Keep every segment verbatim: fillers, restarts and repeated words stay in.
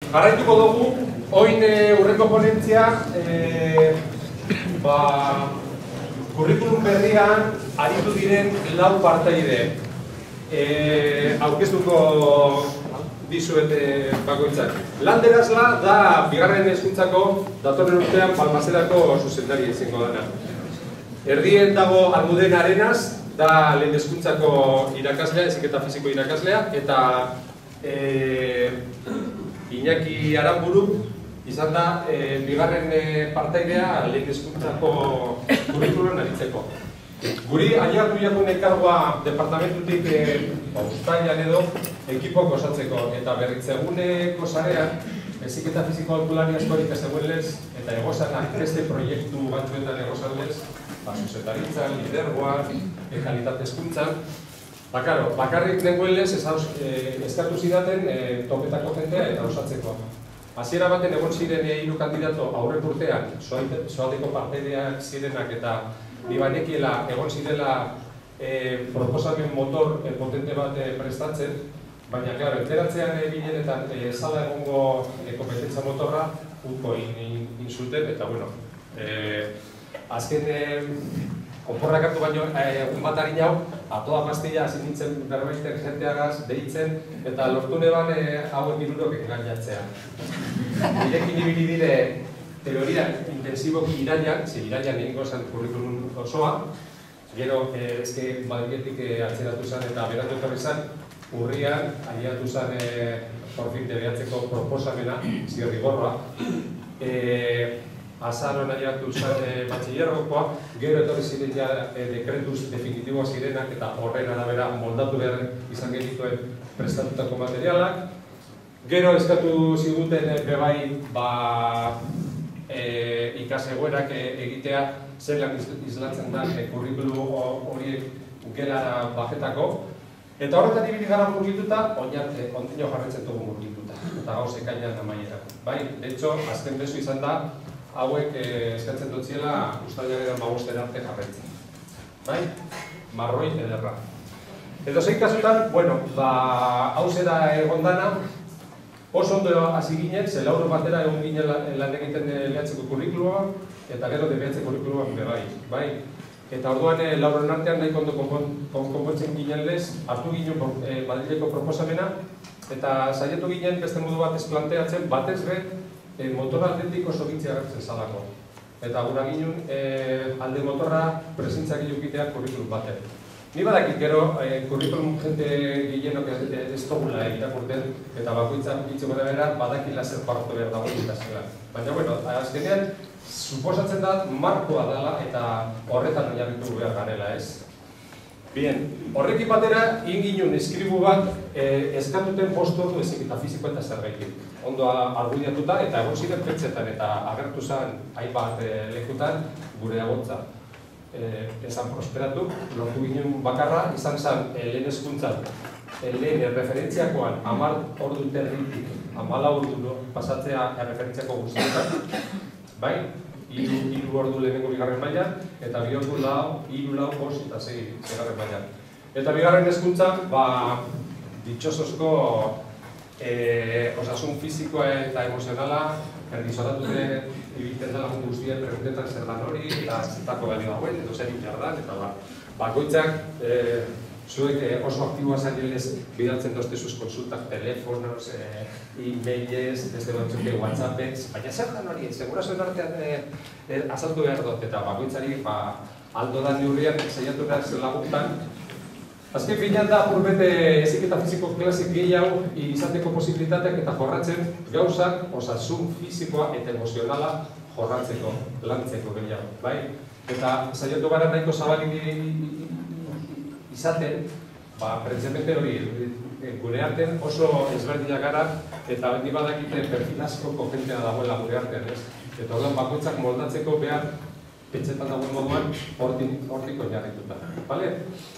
Jarraituko dugu, oin urreko ponentzia, kurrikulum berrian aritu diren lau partaide. Aurkeztuko dizuet bakoitzak. Landerazla da bigarren hezkuntzako datorren urtean Balmasedako zuzendari izango dena. Erdien dago Almudena Arenas, da lehen hezkuntzako irakaslea, heziketa fisiko irakaslea, eta Iñaki Aramburu izan da bigarren partaidea lehen hezkuntzako kurrikuluan aritzeko. Guri aiartu jakun enkargoa departamentutik uztailan edo ekipok osatzeko, eta berritzeguneko sarean heziketa fisiko aholkulari askorik ez eguelez eta egozanak beste proiektu batzuetan egozalez, zuzendaritzan, lidergoan, kalitate hezkuntzan. Bakarrik nengoelez eskatu zidaten topetako jendea eta osatzeko. Hasiera baten egon ziren hiru kandidato aurrek urtean, soaldeko partaideak zirenak eta ni banekiela egon zirela proposamen motor potente bat prestatzen, baina, klaro, enteratzean bilenetan zala egongo kompetentza motorra utko insulten, eta, bueno, azken konporrak hartu baino, egun bat harin hau, atoa pastilla hasi nintzen berbaiten jenteagaz, deitzen, eta lortu neban hauek irurok engainatzea. Direkin ibili dire teoria intensiboki irailan, ze irailan egingo zen kurrikulum osoa, gero, ezke badietik atzeratu zen eta beratu etorri zen, urrian, aliatu zen porfin debeatzeko proposamena, zirrigorroa, azaroan aliatu zen batxillergokoa, gero etorri ziren ja dekretuz definitiboa zirenak eta horren arabera moldatu behar izan genituen prestatutako materialak. Gero eskatu ziguten bebai ikasegoerak egitea zelan islatzen da kurrikulu horiek gelara bajetako. Eta horretan ibili gara murgituta, ondino jarretzen dugu murgituta, eta gauz ekainan amaiera. Bai, de hecho, azken bezu izan da, hauek eskatzen dutziela uztailaren hamabosten arte jarretzen. Bai, marroi ederra. Edo zein kasutan, bueno, hau zera egon dana, oso ondo hasi ginen, ze lauro batera egon ginen lan egiten lehatzeko kurrikulua, eta gero debeatze kurrikuluan bebai, bai. Eta orduan lauren artean nahi kondo konpontzen ginen lez, hartu ginen Madrileko proposamena, eta saiatu ginen beste modu bat ez planteatzen, batez be, motor aldetik oso gitzi agertzen zalako. Eta gura ginen alde motorra presentzak ilukitea kurrikulum baten. Ni badakit gero, kurrikulum jente gilenok ez dugula irakurten, eta bakoitzak bitxeko da bera, badakila zer parto behar dago ikasela. Baina, bueno, azkenean, suposatzen da markoa dela eta horretan oinarritu behar garela, ez? Bien, horrekin batera, inginun eskribu bat eskatuten postu ordu heziketa fisiko eta zerbaitik. Ondo argudiatuta eta egon ziren petxetan eta agertu zen hainbat lekutan gure agotza. Esan prosperatu, lortu ginen bakarra, izan zen lehen hezkuntzan, lehen referentziakoan hamar ordu territik, hamalau ordu pasatzea referentziako guztietan, bai? Hiru ordu lehenengo bigarren mailan, eta bi ordu lau, hiru lau, bost eta sei bigarren mailan. Eta bigarren hezkuntza, ditxosozko osasun fisikoa eta emozionala, erdizoratute ibiltzen dela mundu guztien preguntetan zer dan hori, eta zertako balio dagoen, edo zer injardan, eta bakoitzak zuek oso aktiboa zailez bidaltzen doztezuz konsultak, telefonos, e-mailez, desde batzuk whatsappez, baina zer dan hori, segurasoen artean azaldu behar dut, eta bakoitzari aldo da neurrian zeiatu behar zen laguntan. Azken finean da apurbete heziketa fisiko klasik gehiago izateko posibilitateak eta jorratzen gauzak osasun fisikoa eta emozionala jorratzeko, lantzeko gehiago, bai? Eta saiatu gara nahiko zabalik izaten, precisamente hori, gure artean oso ezberdinak gara eta ni badakite perfil askoko jentea dagoela gure artean, ez? Eta orduan bakoitzak moldatzeko behar petxetan dagoen moduan hortik oinarrituta, bale?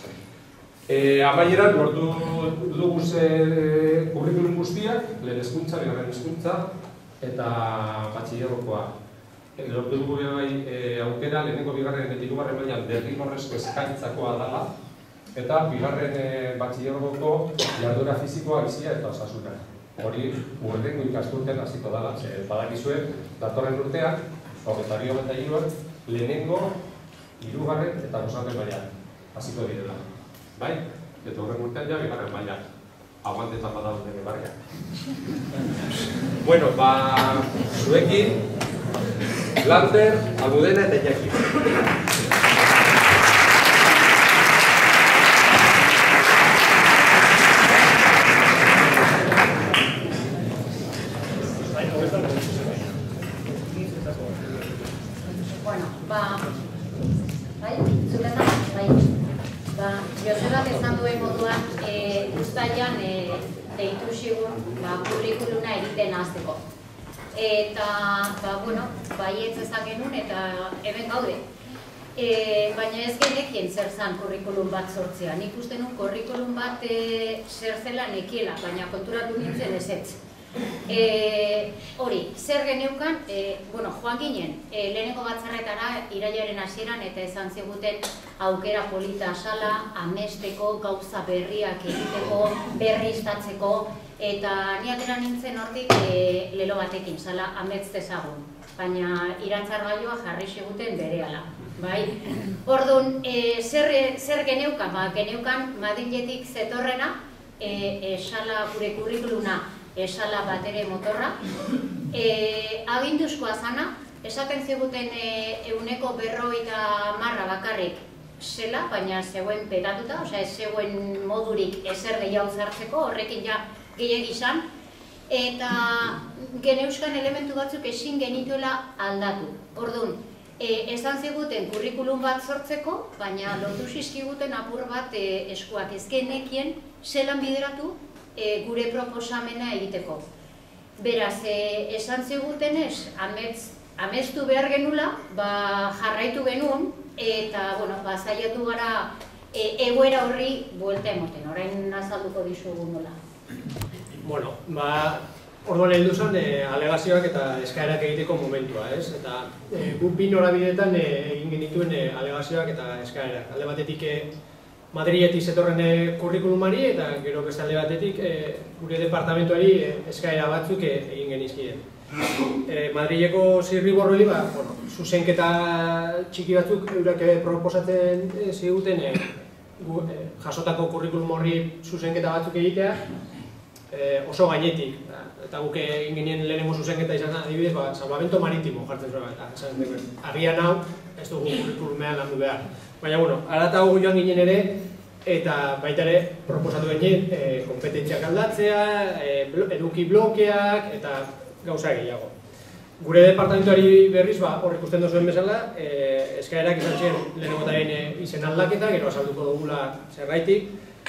Amaieran lortu dugu kurrikulum guztiak, lehen hezkuntza, bigarren hezkuntza eta batxillergokoa. Lortu dugu aukera, lehenengo bigarren eta hirugarren mailan derrigorrezko eskaintzakoa dela, eta bigarren batxillergoko jarduera fisikoa, bizia eta osasuna. hori urrengo ikasturtean hasiko dela, ze badakizue datorren urteak, hogeita bi hogeita hiruan, lehenengo, hirugarren eta bosgarren mailak hasiko direla. Bai? Eta horren urtean ja bigarren mailak. Aguantetan badauden ere barriak. Bueno, ba, zuekin, Lander, Almudena eta Iñaki. Bueno, ba, bai, zuten da, bai. Ba, Josebak esan duen moduan, uztailan deitu zigun kurrikuluna egiten hasteko. Eta, ba, bueno, baietz ezak genuen eta hemen gaude. Baina ez genekien zer zan kurrikulum bat sortzea. Nik uste nun kurrikulum bat zer zela nekiela, baina konturatu nintzen ezetz. Hori, zer geneukan, bueno, joan ginen, lehenengo batzarretara irailaren hasieran eta esan ziguten aukera polita sala, amesteko, gauza berriak egiteko, berriztatzeko, eta ni atera nintzen hortik lelo batekin, sala amets dezagun, baina iratzargailua jarri ziguten berehala. Bai? Orduan, zer geneukan? Ba, geneukan Madriletik zetorrena, sala gure kurrikuluna, esala bat ere motorra. Aginduzkoa zana, esaten ziguten euneko berrogeita marra bakarrik zela, baina zegoen petatuta, osea ez zegoen modurik ezer gehiago zartzeko, horrekin ja gehiagi izan. Eta geneuzkan elementu batzuk ezin genituela aldatu. Orduan, esan ziguten kurrikulum bat sortzeko, baina lortu zizkiguten apur bat eskuak ez genekien zelan bideratu gure proposamena egiteko. Beraz, esan zigutenez, amestu behar genula, jarraitu genuen, eta zaiatu gara egoera horri buelta emoten, orain azalduko dizugu nola. Bueno, ba, orduan heldu zen alegazioak eta eskaerak egiteko momentua, ez? Eta guk bi norabideetan egin genituen alegazioak eta eskaerak. Alde batetik Madriletik zetorren kurrikulumari eta gero beste alde batetik gure departamentuari eskaera batzuk egin genizkien. Madrileko zirriborroi, zuzenketa txiki batzuk eurak proposatzen ziguten jasotako kurrikulum horri zuzenketa batzuk egitea oso gainetik. Eta guk egin genien lehenengo zuzenketa izan adibidez, salvamento maritimo jartzen zuen. Agian hau, ez dugu kurrikulumean landu behar. Baina, bueno, haratago joan ginen ere, eta baita ere proposatu genien kompetentziak aldatzea, eduki blokeak, eta gauza gehiago. Gure departamentuari berriz, hor ikusten duzuen bezala, eskaerak izan zen lehenengo eta behin izen aldaketa, gero azalduko dugula zergaitik,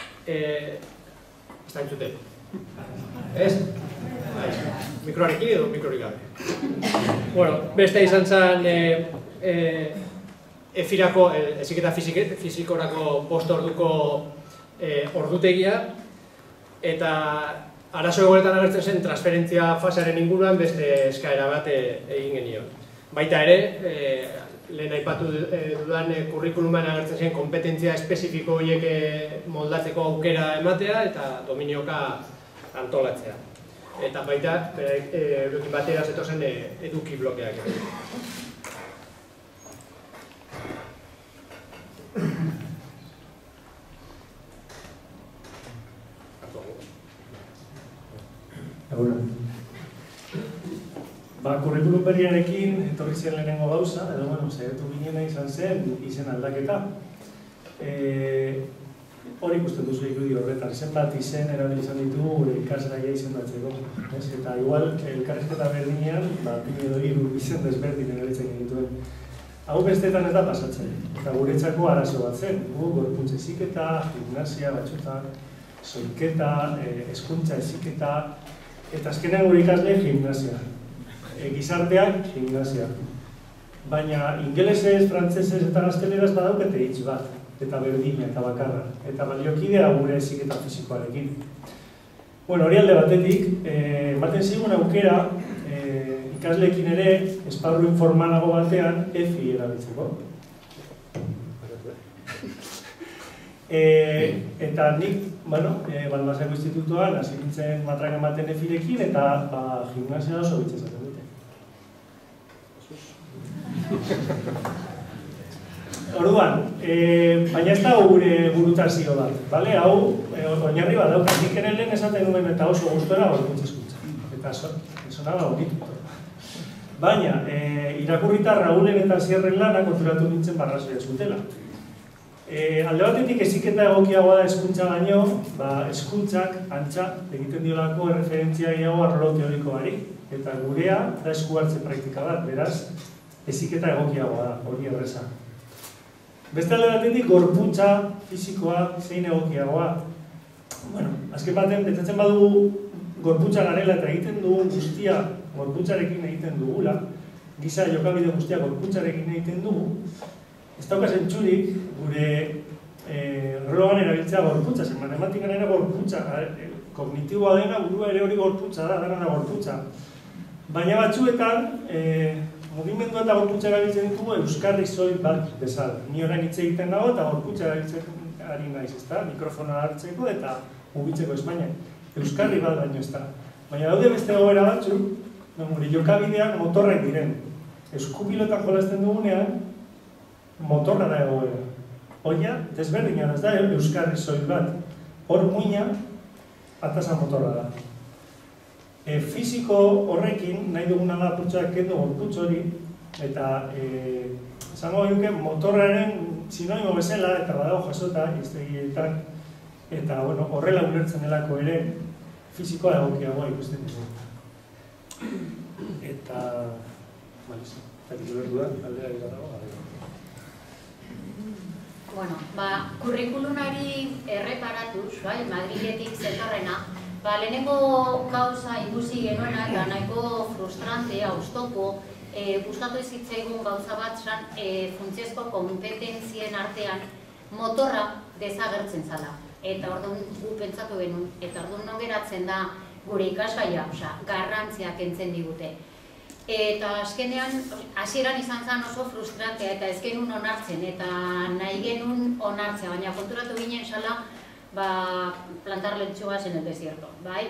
ez da entzuten. Ez? Mikroarekin edo mikrorik gabe. Bueno, beste izan zen efirako, heziketa fizikorako bost orduko ordutegia, eta arazo egoeretan agertzen zen transferentzia fasearen inguruan beste eskaera bat egin genion. Baita ere, lehen aipatu dudan kurrikuluman agertzen zen kompetentzia espezifiko horiek moldatzeko aukera ematea eta dominioka antolatzea. Eta baita, eurekin batera zetozen eduki blokeak. Ba, kurrikulum berriarekin etorri zen lehenengo gauza, edo, bueno, zaitu ginena izan zen izen aldaketa. Hor ikusten duzu irudi horretan, zenbat izen erabil izan ditugu gure ikasgaia izendatzeko. Eta igual, elkarrizketa berdinean, bi edo hiru izen desberdin erabiltzen genituen. Hau bestetan eta pasatzen, eta guretzako arazo bat zen. Gu, gorpuntz heziketa, gimnasia, batxotak, soilketa, hezkuntza heziketa, eta azkenean gure ikasle gimnasia. Gizarteak gimnasia. Baina ingelesez, frantzesez eta gazteleraz badaukete hitz bat, eta berdina eta bakarra, eta baliokidea gure heziketa fisikoarekin. Bueno, hori alde batetik, ematen zigun aukera, ikasleekin ere, esparru informalago batean, efi erabiltzeko. Eta nik, bueno, Balmasako Institutuan hasi nintzen matraka ematen efirekin eta gimnasia oso bitxe esaten dute. Orduan, baina ez da gure burutazio bat, bale? Hau, oinarri bat daukat, nik ere lehen esaten nuen eta oso gustora gorputz hezkuntza. Eta esona da horritu. Baina, irakurrita Raulen eta Sierren lana konturatu nintzen barrazoia zutela. Alde batetik heziketa egokiagoa da hezkuntza baino, hezkuntzak antza egiten diolako erreferentzia gehiago arlo teorikoari. Eta gurea da esku hartze praktika bat, beraz, heziketa egokiagoa da, hori erreza. Beste alde batetik gorputza, fisikoa, zein egokiagoa. Bueno, azken baten, betzatzen badugu gorputza garela eta egiten dugu guztia gorputzarekin egiten dugula, giza jokabide guztia gorputzarekin egiten dugu, ez dauka zentzurik gure erloan erabiltzea gorputza, zen matematikan ere gorputza, kognitiboa dena burua ere hori gorputza da, dena gorputza. Baina batzuetan, mugimendua eta gorputza erabiltzen ditugu euskarri soil bat bezala. Ni orain hitz egiten dago eta gorputza erabiltzen ari naiz, ezta? Mikrofona hartzeko eta mugitzeko Espainian. Euskarri bat baino ez da. Baina daude beste goera batzuk, gure jokabideak motorrak diren. Eskupilotan jolasten dugunean, motorra da egoera. Oia, desberdina ez da, euskarri soil bat. Hor muina, atasa motorra da. Fisiko horrekin, nahi duguna da putxoak kendu gorputz hori, eta esango duke motorraren sinonimo bezala, eta badago jasota, iztegietan, eta horrela ulertzen delako ere, fisikoa egokiagoa ikusten dugu. Eta... Malizu, eta ditubertu da, aldea egitarago, gara. Bueno, ba, kurrikulunari erreparatuz, bai, Madriletik zetorrena, ba, lehenengo gauza ikusi genuena eta nahiko frustrante, oztopo, gustatu zitzaigun gauza bat zan, funtsiozko konpetentzien artean motorra desagertzen zala. Eta orduan gu pentsatu genuen, eta orduan non geratzen da gure ikasgaia, osea, garrantzia kentzen digute. Eta azkenean, hasieran izan zen oso frustrantea eta ez genuen onartzen, eta nahi genuen onartzea, baina konturatu ginen zala, plantar lechugas en el desierto, bai?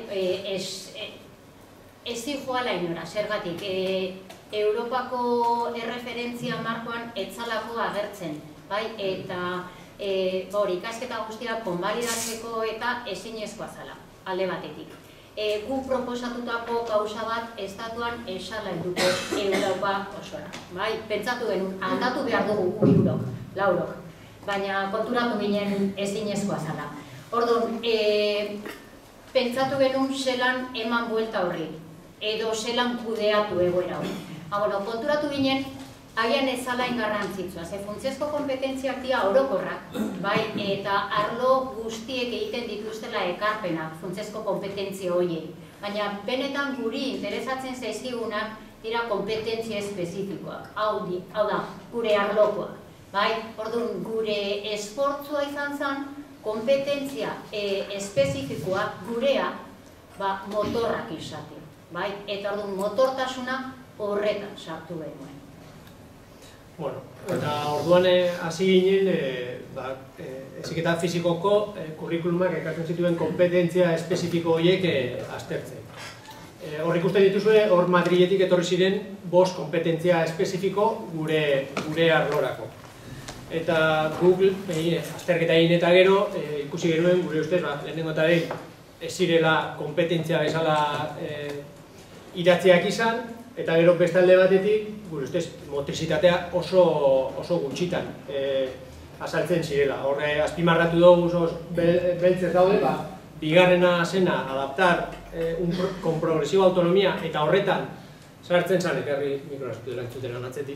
Ez zijoala inora, zergatik, Europako erreferentzia markoan etzalako agertzen, bai? Eta hori, ikasketa guztiak konbalidatzeko eta ezinezkoa zala, alde batetik. Gu proposatutako gauza bat estatuan esala helduko Europa osora. Pentsatu genuen, aldatu behar dugu hirurok, laurok, baina konturatu ginen ezinezkoa zala. Orduan, pentsatu genuen zelan eman buelta horri, edo zelan kudeatu egoera hori. Konturatu ginen, agian ez zala ingarrantzitsua, ze funtsiozko kompetentziak dira orokorrak, bai, eta arlo guztiek egiten dituztela ekarpenak funtsiozko kompetentzia horiei. Baina benetan guri interesatzen zaizkigunak dira kompetentzia espezifikoak, hau da, gure arlokoak. Orduan, gure esfortzua izan zen, kompetentzia espezifikoa gurea motorrak izatea. Eta orduan, motortasuna horretan sartu genuen. Bueno, eta orduan hasi ginen, heziketa fisikoko kurrikulumak ekartzen zituen kompetentzia espezifiko horiek aztertzen. Hor ikusten dituzue, hor Madriletik etorri ziren bost kompetentzia espezifiko gure arlorako. Eta Google, azterketa egin eta gero, ikusi genuen, gure ustez, lehenengo eta behin, ez zirela kompetentzia bezala idatziak izan, eta gero beste alde batetik, gure ustez, motrizitatea oso gutxitan azaltzen zirela. Horre, azpimarratu dugu beltzez daude, bigarrena zena, adaptar con progresiva autonomia, eta horretan, sartzen zan, ekarri mikroraztu dela entzutera natzetik.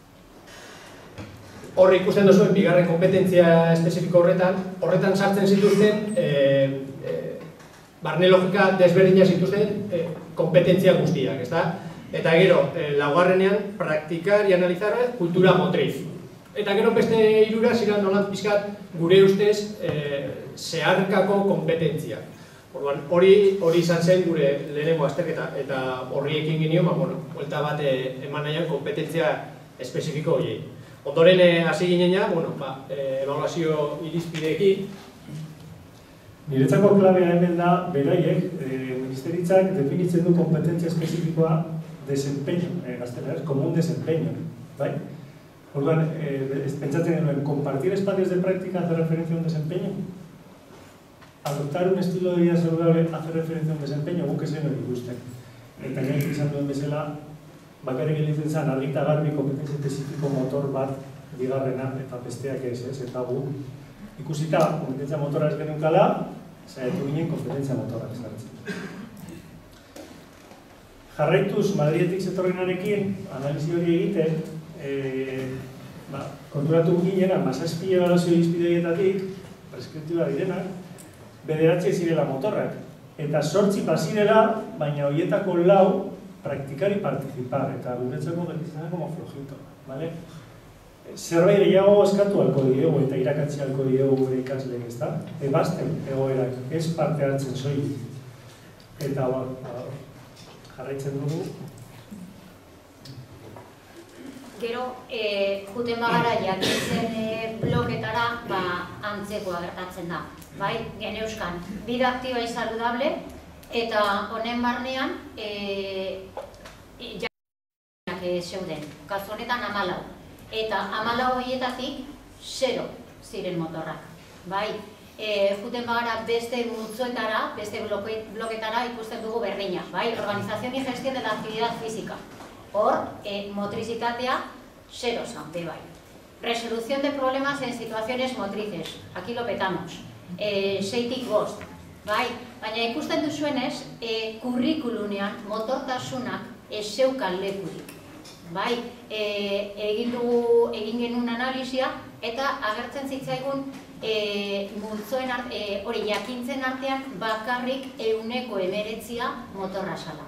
Horre ikusten duzuen, bigarren kompetentzia espezifiko horretan, horretan sartzen zituzten, barne logika desberdina zituzten kompetentzia guztiak, ezta? Eta gero, laugarrenean, praktikar y analizar kultura motriz. Eta gero beste hirura ziren nolan pizkat gure ustez zeharkako kompetentzia. Hori izan zen gure lehenengo azterketa, eta horri ekin genio, buelta bat eman nahian kompetentzia espezifiko horiei. Ondoren hasi ginean, bueno, ba, ebaluazio irizpideekin. Niretzako klabea hemen da, beraiek, ministeritzak definitzen du kompetentzia espezifikoa desempeño, gazteleraz, como un desempeño, bai? Orduan, pentsatzen genuen, compartir espacios de práctica hace referencia a un desempeño? Adoptar un estilo de vida saludable hace referencia a un desempeño, guk ezen hori ikusten. Eta gain izan duen bezala, bakarrik gelditzen zen, argita garbi kompetentzia espezifiko motor bat bigarrena eta besteak ez, ez, eta gu ikusita kompetentzia motora ez genunkala, saiatu ginen kompetentzia motora ezartzen. Jarraituz, Madriletik zetorrenarekin, analizi hori egiten, konturatu ginen, amazazpi ebaluazio irizpideietatik, preskriptiba direnak, bederatzi zirela motorrak. Eta sortzi bazirela, baina horietako lau praktikari participar, eta guretzeko gelditzen como flojito, bale? Zerbait gehiago eskatu halko diegu eta irakatzi halko diegu gure ikasleek, ezta? Ebazten egoerak, ez parte hartzen soilik. Eta jarraitzen dugu. Gero, juten bagara jakitzen bloketara, antzekoa gertatzen da. Bai, geneuzkan, vida aktiba y saludable, eta honen barnean, jakinak zeuden, kasu honetan hamalau. Eta hamalau horietatik, zero ziren motorrak. Bai, juten bagara beste multzoetara, beste bloketara ikusten dugu berdina. Bai, organización y gestión de la actividad física. Hor, motricidadea, zero zan, bai. Resolución de problemas en situaciones motrices. Aquí lo petamos. Seitik bost. Bai, baina ikusten duzuenez, kurrikulunean motortasunak ez zeukan lekurik. Bai, egin dugu, egin genuen analizia, eta agertzen zitzaigun multzoen hori jakintzen artean bakarrik ehuneko hemeretzia motorra zala.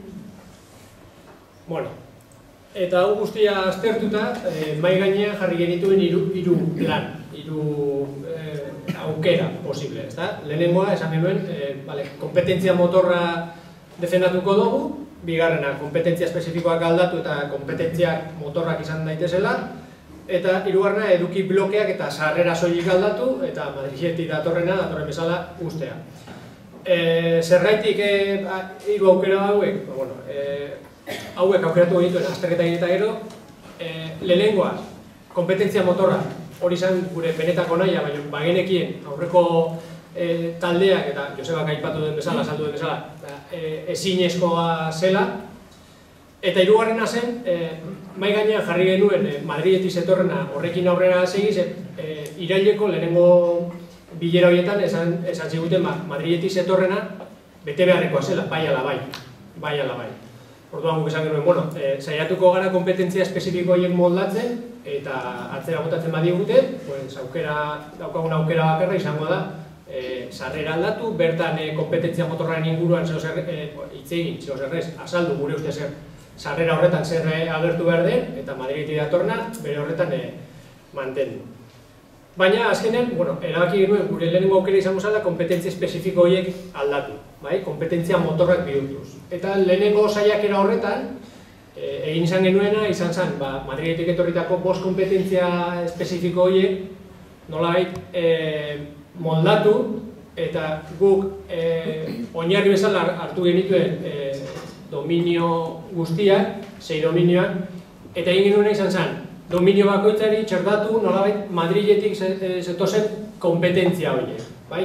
Bueno, eta hau guztia aztertuta, mahai gainean jarri genituen hiru plan, hiru aukera posible, ezta? Lehenengoa, esan genuen, kompetentzia motorra defendatuko dugu, bigarrena, kompetentzia espezifikoak aldatu eta kompetentziak motorrak izan daitezela, eta hirugarrena, eduki blokeak eta sarrera soilik aldatu, eta Madriletik datorrena, datorren bezala, ustea. Zergaitik hiru aukera hauek, bueno, hauek aukeratu genituen azterketa egin eta gero, lehenengoa, kompetentzia motorra, hori izan gure benetako nahia, baina bagenekien aurreko taldeak eta Josebak aipatu den bezala, saldu den bezala, ezinezkoa zela. Eta hirugarrena zen, mahai gainean jarri genuen Madriletik zetorrena horrekin aurrera segiz, iraileko lehenengo bilera horietan esan ziguten Madriletik zetorrena bete beharrekoa zela, bai ala bai, bai ala bai. Orduan guk esan genuen, bueno, saiatuko gara kompetentzia espezifiko horiek moldatzen eta atzera botatzen badigute, aukera, daukagun aukera bakarra izango da, sarrera aldatu, bertan kompetentzia motorraren inguruan hitz egin, zehoz errez, azaldu gure uste zer, sarrera horretan zer agertu behar den, eta Madriletik datorna, bere horretan mantendu. Baina, azkenean, bueno, erabaki genuen gure lehenengo aukera izango zela kompetentzia espezifiko horiek aldatu, bai, kompetentzia motorrak bihurtuz. Eta lehenengo saiakera horretan, egin izan genuena, izan zen, Madriletik etorritako bost kompetentzia espezifiko horiek nolabait moldatu, eta guk oinarri bezala hartu genituen dominio guztiak, sei dominioak, eta egin genuena izan zen, dominio bakoitzari txerdatu nolabait Madriletik zetozen kompetentzia horiek, bai?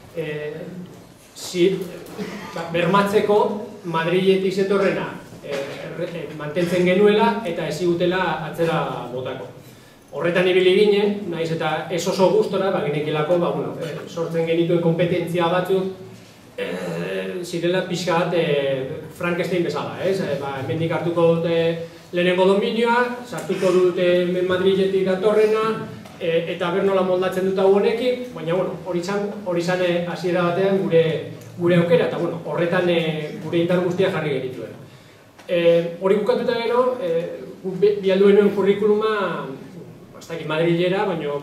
Bermatzeko Madriletik zetorrena mantentzen genuela eta ez zigutela atzera botako. Horretan ibili ginen, nahiz eta ez oso gustora, baginekilako, sortzen genituen kompetentzia batzuk zirela pixka bat Frankenstein bezala, ez? Hemendik hartuko dute lehenengo dominioa, sartuko dute Madriletik datorrena, eta ber nola moldatzen dut hau honekin, baina hori zan hasiera batean gure aukera, eta horretan gure indar guztia jarri genituen. Hori bukatuta gero, bialdu genuen kurrikuluma, bastakit Madrilera, baina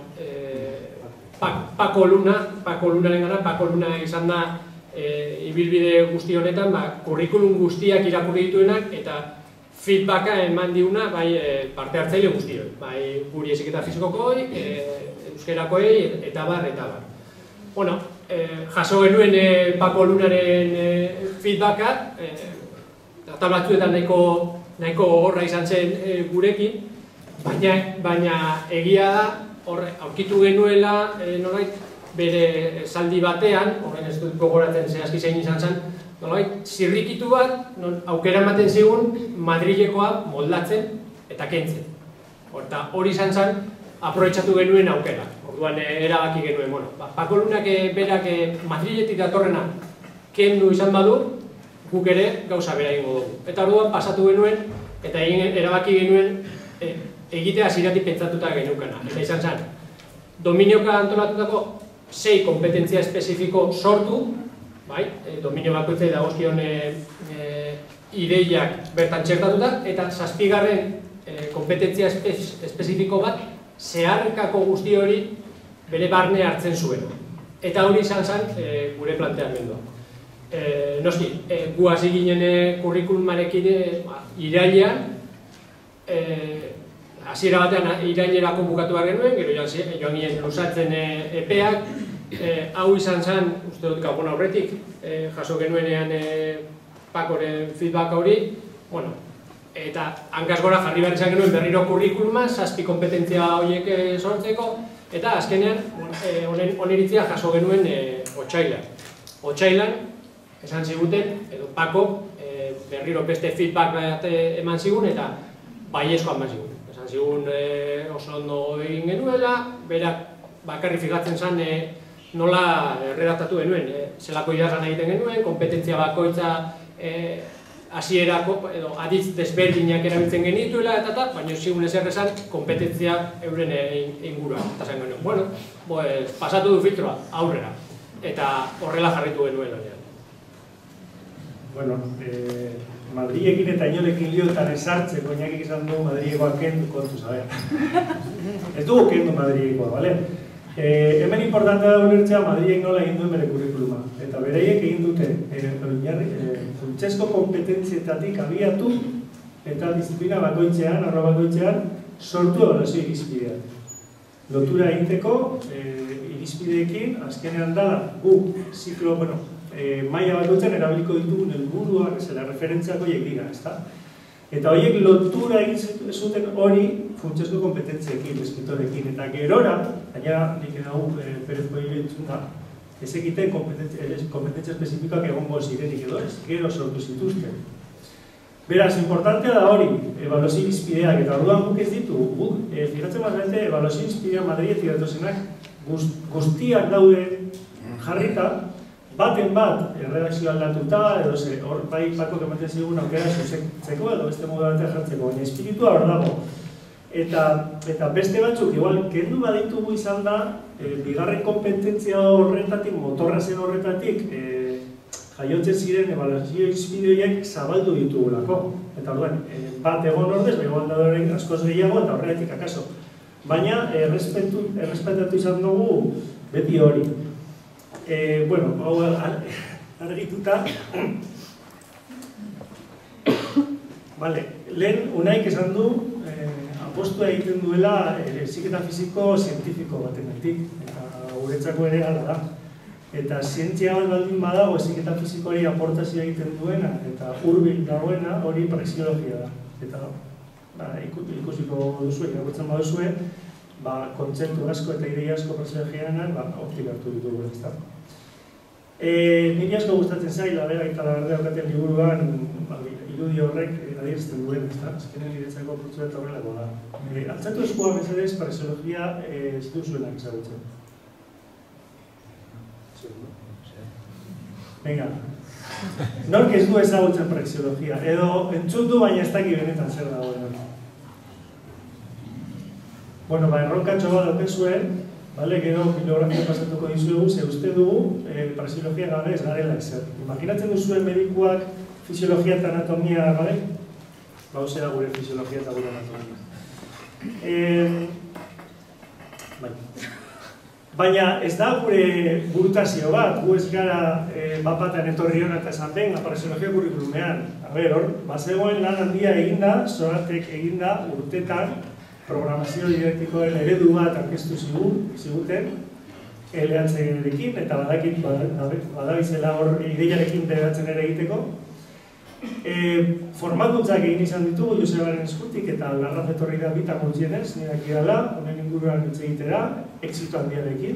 Pako Luna, Pako Lunaren gara, Pako Luna izan da ibilbide guzti honetan, kurrikulum guztiak irakurri dituenak, eta feedbacka eman diuna bai parte hartzaile guztioi, bai guri heziketa fisikokoi, euskerakoei eta bar, eta bar. Bueno, jaso genuen Pako Lunaren feedbacka, eta batzuetan nahiko gogorra izan zen gurekin, baina egia da, aurkitu genuela, nolait, bere esaldi batean, horren ez dut gogoratzen zehazki zein izan zen, nolait, zirrikitu bat, aukera ematen zigun, Madrilekoa moldatzen eta kentzen. Horta, hori izan zen, aprobetxatu genuen aukera. Orduan, erabaki genuen, bueno, Pako Lunak berak Madriletik datorrena kendu izan badu, guk ere gauza bera egingo dugu. Eta orduan, pasatu genuen, eta erabaki genuen, egitea ziratik pentsatuta geneukana. Eta izan zen, dominioka antolatutako sei kompetentzia espezifiko sortu, bai, dominio bakoitzei dagozkion ideiak bertan txertatuta, eta zazpigarren kompetentzia espezifiko bat zeharkako guzti hori bere barne hartzen zuen. Eta hori izan zen gure planteamendua. Noski, gu hasi ginen kurrikulumarekin irailean, hasiera batean irailerako bukatu behar genuen, gero joan ginen luzatzen epeak, hau izan zen, uste dut gabon aurretik, jaso genuenean Pakoren feedback hori, bueno, eta hankaz gora jarri behar izan genuen berriro kurrikuluma, zazpi kompetentzia horiek sortzeko, eta azkenean, oniritzia jaso genuen otsailan. Otsailan, esan ziguten, edo Pako, berriro beste feedback bat eman zigun, eta baiezkoan eman zigun. Esan zigun oso ondo egin genuela, berak bakarri fijatzen zen nola erredaktatu genuen, zelako idazlan egiten genuen, kompetentzia bakoitza hasierako edo aditz desberdinak erabiltzen genituela eta eta, baina zigun ezer esan kompetentzia euren inguruan. Eta zen genuen, bueno, pasatu du filtroa, aurrera, eta horrela jarritu genuen horian. Bueno, Madrilekin eta inolekin liotan esartzeko inakik izan dugu Madrilekoa kendu kontu, zabe? Ez dugu kendu Madrilekoa, bale? Hemen importantea da ulertzea Madrilek nola egin duen bere kurrikuluma. Eta bereiek egin dute funtsezko kompetentzietatik abiatu eta disiplina bakoitzean, arlo bakoitzean, sortu ebaluazio irizpidea. Lotura egiteko irizpideekin, azkenean da, gu, ziklo, bueno, maila bakoitzen erabiliko ditugun helburuak, zela referentziako horiek dira, ezta? Eta horiek lotura egin zuten hori funtsezko kompetentziekin, eskritorekin, eta gerora, baina nik edagu Perez Boire entzun da, ez egiten kompetentzia espezifikoak egongo zirenik edo ez, gero sortu zituzten. Beraz, importantea da hori, ebaluazio irizpideak, eta orduan guk ez ditu, guk, fijatzen bazarte, ebaluazio irizpideak Madriletik datozenak guztiak daude jarrita, baten bat, erredakzio aldatuta, edo ze, hor bai Pakok ematen zigun aukera zuzentzeko, edo beste modu batean jartzeko, baina espiritua hor dago. Eta beste batzuk, igual, kendu baditugu izan da, bigarren kompetentzia horretatik, motorra zen horretatik, jaiotzen ziren ebaluazio irizpideak zabaldu ditugulako. Eta orduan, bat egon ordez, begoan da horrein askoz gehiago, eta horretik akaso. Baina, errespetatu izan dugu beti hori. Bueno, hau argituta. Lehen, unaik esan du, apostua egiten duela heziketa fisiko zientifiko batenetik, eta guretzako ere hala da. Eta zientzia bat baldin badago heziketa fisikoari aportazioa egiten duena, eta hurbil dagoena hori praxeologia da. Eta ikusiko duzue, irakurtzen baduzue, kontzeptu asko eta ideia asko praxeologianan hortik hartu ditugu. Niri asko gustatzen zaila, bera eta labardea horretzen liburuan irudi horrek adierazten duen, azkenen niretzako purtzua eta horrelako da. Altzatu eskua mesedez praxeologia ez duzuenak ezagutzen. Venga, nork ez du ezagutzen praxeologia, edo entzun du baina ez daki benetan zer dagoen. Bueno, ba, erronkatxo bat daukezuen, gero bibliografia pasatuko dizuegu, ze uste dugu praxeologia gabe ez garela ezer. Imaginatzen duzuen medikuak fisiologia eta anatomia gabe? Ba, hau da gure fisiologia eta gure anatomia. Bai. Baina ez da gure burutazio bat, gu ez gara bapatan etorri hona eta esan benga, praxeologia kurrikulumean. A ber, hor, bazegoen lan handia eginda, Soratek eginda urtetan, programazio didaktikoen eredu bat aurkeztu ziguten, L H rekin, eta badakit badabizela hor ideiarekin beratzen ere egiteko. Formakuntzak egin izan ditugu Josebaren eskutik eta Larraz etorri da bitan gutxienez, nire akidala, honen inguruan hitz egitera, exito handiarekin.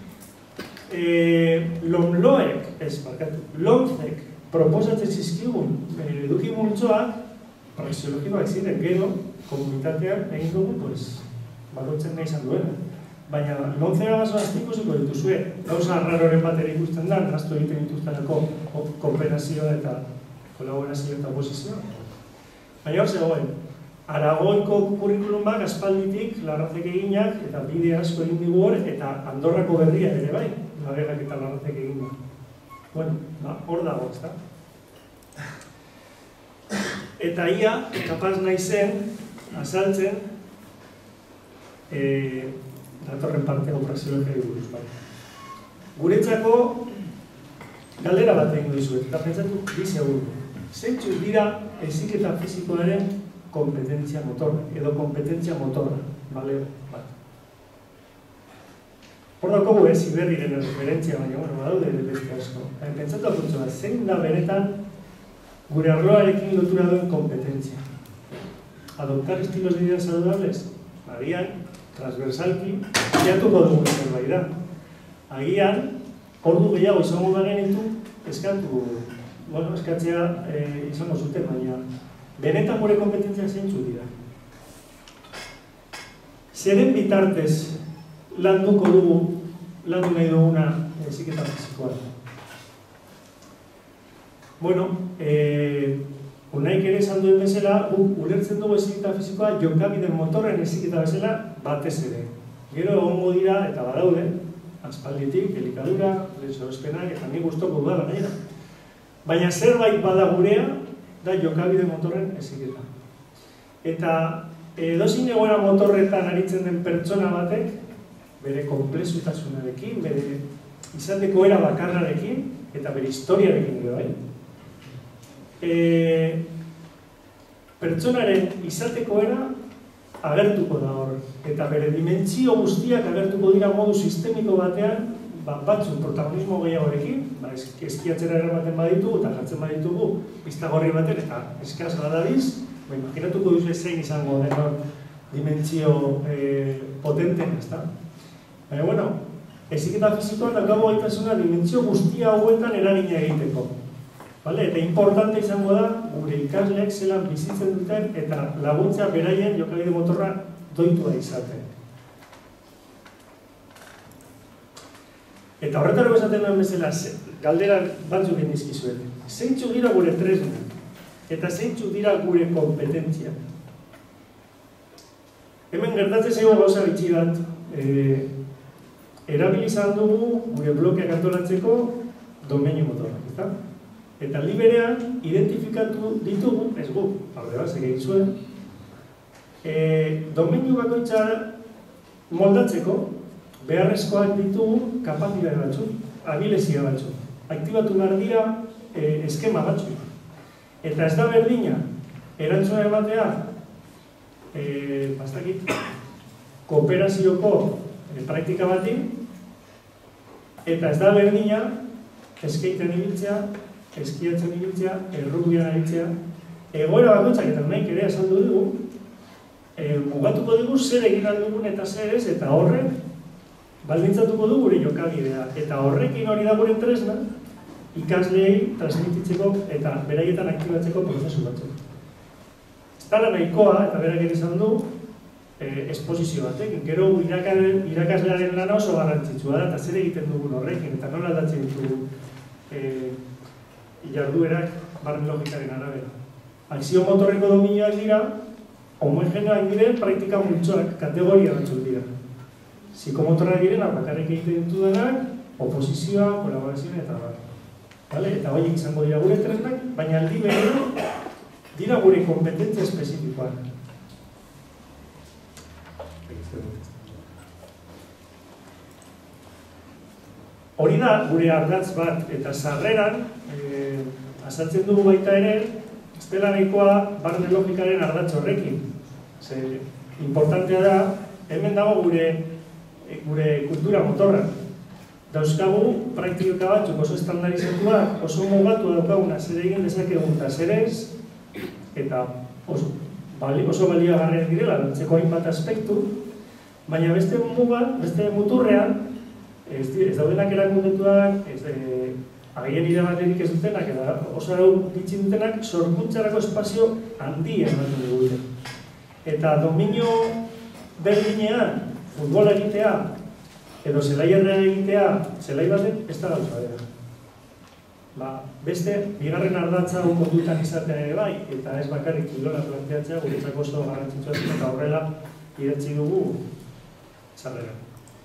Lomloek, ez barkatu, Lomzek proposatzen zizkigun eduki multzoak, praxeologikoak ziren gero, komunitatean egin dugu, pues, badotzen nahi izan duena. Baina Lomzera baso ikusiko dituzue, gauza arraroren bat ere ikusten da, gaztu egiten dituztenako kooperazioa eta kolaborazio eta oposizioa. Baina hor zegoen, Aragoiko kurrikulumak aspalditik Larrazek eginak eta bide asko egin digu hor eta Andorrako berria ere bai, Lagerrak eta Larrazek egin du. Bueno, hor dago, ezta? Eta ia, kapaz nahi zen, azaltzen, datorren parteko praxeologia buruz bai. Guretzako, galdera bat egin dizuet, eta pentsatu, bi segundo. Zeintzu dira heziketa fisikoaren kompetentzia motorra, edo kompetentzia motorra, bale bat. Hor daukogu ez, Iberriren referentzia, baina, bueno, badaude beste asko. Pentsatu apuntzo bat, zein da benetan gure arloarekin lotura duen kompetentzia. Adoptar estilos de vida saludables? Agian, transversalki, biatuko dugu zerbait da. Agian, ordu gehiago izango garen ditu, eskatu, bueno, eskatzea izango zuten, baina benetan gure kompetentziak zeintzu dira. Zeren bitartez landuko dugu, landu nahi duguna heziketa fisikoa. Bueno, unaik ere esan duen bezala, ulertzen dugu heziketa fisikoa jokabide motorren heziketa bezala batez ere. Gero egongo dira, eta badaude, aspalditik, elikadura, lesorospenak, eta ni gustoko dudala nahi da. Baina zerbait bada gurea, da jokabide motorren heziketa. Eta edozein egoera motorretan aritzen den pertsona batek, bere konplexutasunarekin, bere izateko era bakarrarekin, eta bere historiarekin ere bai. Pertsonaren izateko era agertuko da hor, eta bere dimentsio guztiak agertuko dira modu sistemiko batean, batzun protagonismo gehiagorekin, eskiatzera eramaten baditugu eta jartzen baditugu pista gorri baten eta eskaz badabiz, imaginatuko duzu zein izango den hor dimentsio potenten, ezta? Baina, bueno, heziketa fisikoan daukagu gaitasuna dimentsio guztia hauetan eragina egiteko. Eta importante izango da gure ikasleek zelan bizitzen duten eta laguntza beraien jokabide motorra doitua izaten. Eta horretaro esaten duen bezala, galdera batzuk indizkizuet. Zeintzu dira gure tresna, eta zeintzu dira gure kompetentzia. Hemen gertatzen zego gauza bitxi bat, erabilizan dugu gure blokeak antolatzeko domeinu motorrak, eta? Eta liberean identifikatu ditugu, ez gu, parde bat egin zuen, domeinu bakoitza moldatzeko, beharrezkoak ditugu kapazitatea batzuk, abilezia batzuk. Aktibatu behar dira eskema batzuk. Eta ez da berdina, erantzuna ematea, bastakit, kooperazioko praktika bati, eta ez da berdina, eskeiten ibiltzea, eskiatzen ibiltzea, errubian ibiltzea, egoera bakoitzak eta nahi ere esaldu dugu, mugatuko dugu zer egin aldugun eta zer ez, eta horrek, baldintzatuko du gure jokabidea, eta horrekin hori da gure tresna, ikasleei transmititzeko eta beraietan aktibatzeko prozesu batzuk. Ez dala nahikoa, eta berak ere izan du, esposizio batek, gero irakaslearen lana oso garrantzitsua da, eta zer egiten dugun horrekin, eta nola aldatzen ditugu jarduerak barne logikaren arabera. Akzio motorreko dominioak dira, homogeneoak diren praktika multzoak, kategoria batzuk dira. Psikomotorrak direnak bakarrik egiten ditudanak, oposizioa, kolaborazioa eta bar. Eta horiek izango dira gure tresnak, baina aldi berean dira gure kompetentzia espezifikoak. hori da gure ardatz bat, eta sarreran, e, azaltzen dugu baita ere, ez dela nahikoa barne logikaren ardatz horrekin. Ze, importantea da, hemen dago gure, gure kultura motorra. Dauzkagu praktika batzuk oso estandarizatuak, oso mugatu daukaguna zer egin dezakegun eta zer ez, eta oso, bali, oso baliagarriak direla, lantzeko hainbat aspektu, baina beste mugan, beste muturrean, ez, ez daudenak erakundetuak, ez e, agien irabaterik ez dutenak, eta oso arau ditzi dutenak, sorkuntzarako espazio handia ematen digute. Eta dominio berdinean, futbola egitea, edo zelaierrean egitea, zelai baten, ez da gauza dira. Ba, beste, bigarren ardatza hon kontutan izatea ere bai, eta ez bakarrik kilola planteatzea, guretzako oso garrantzitsua eta horrela idatzi dugu sarrera.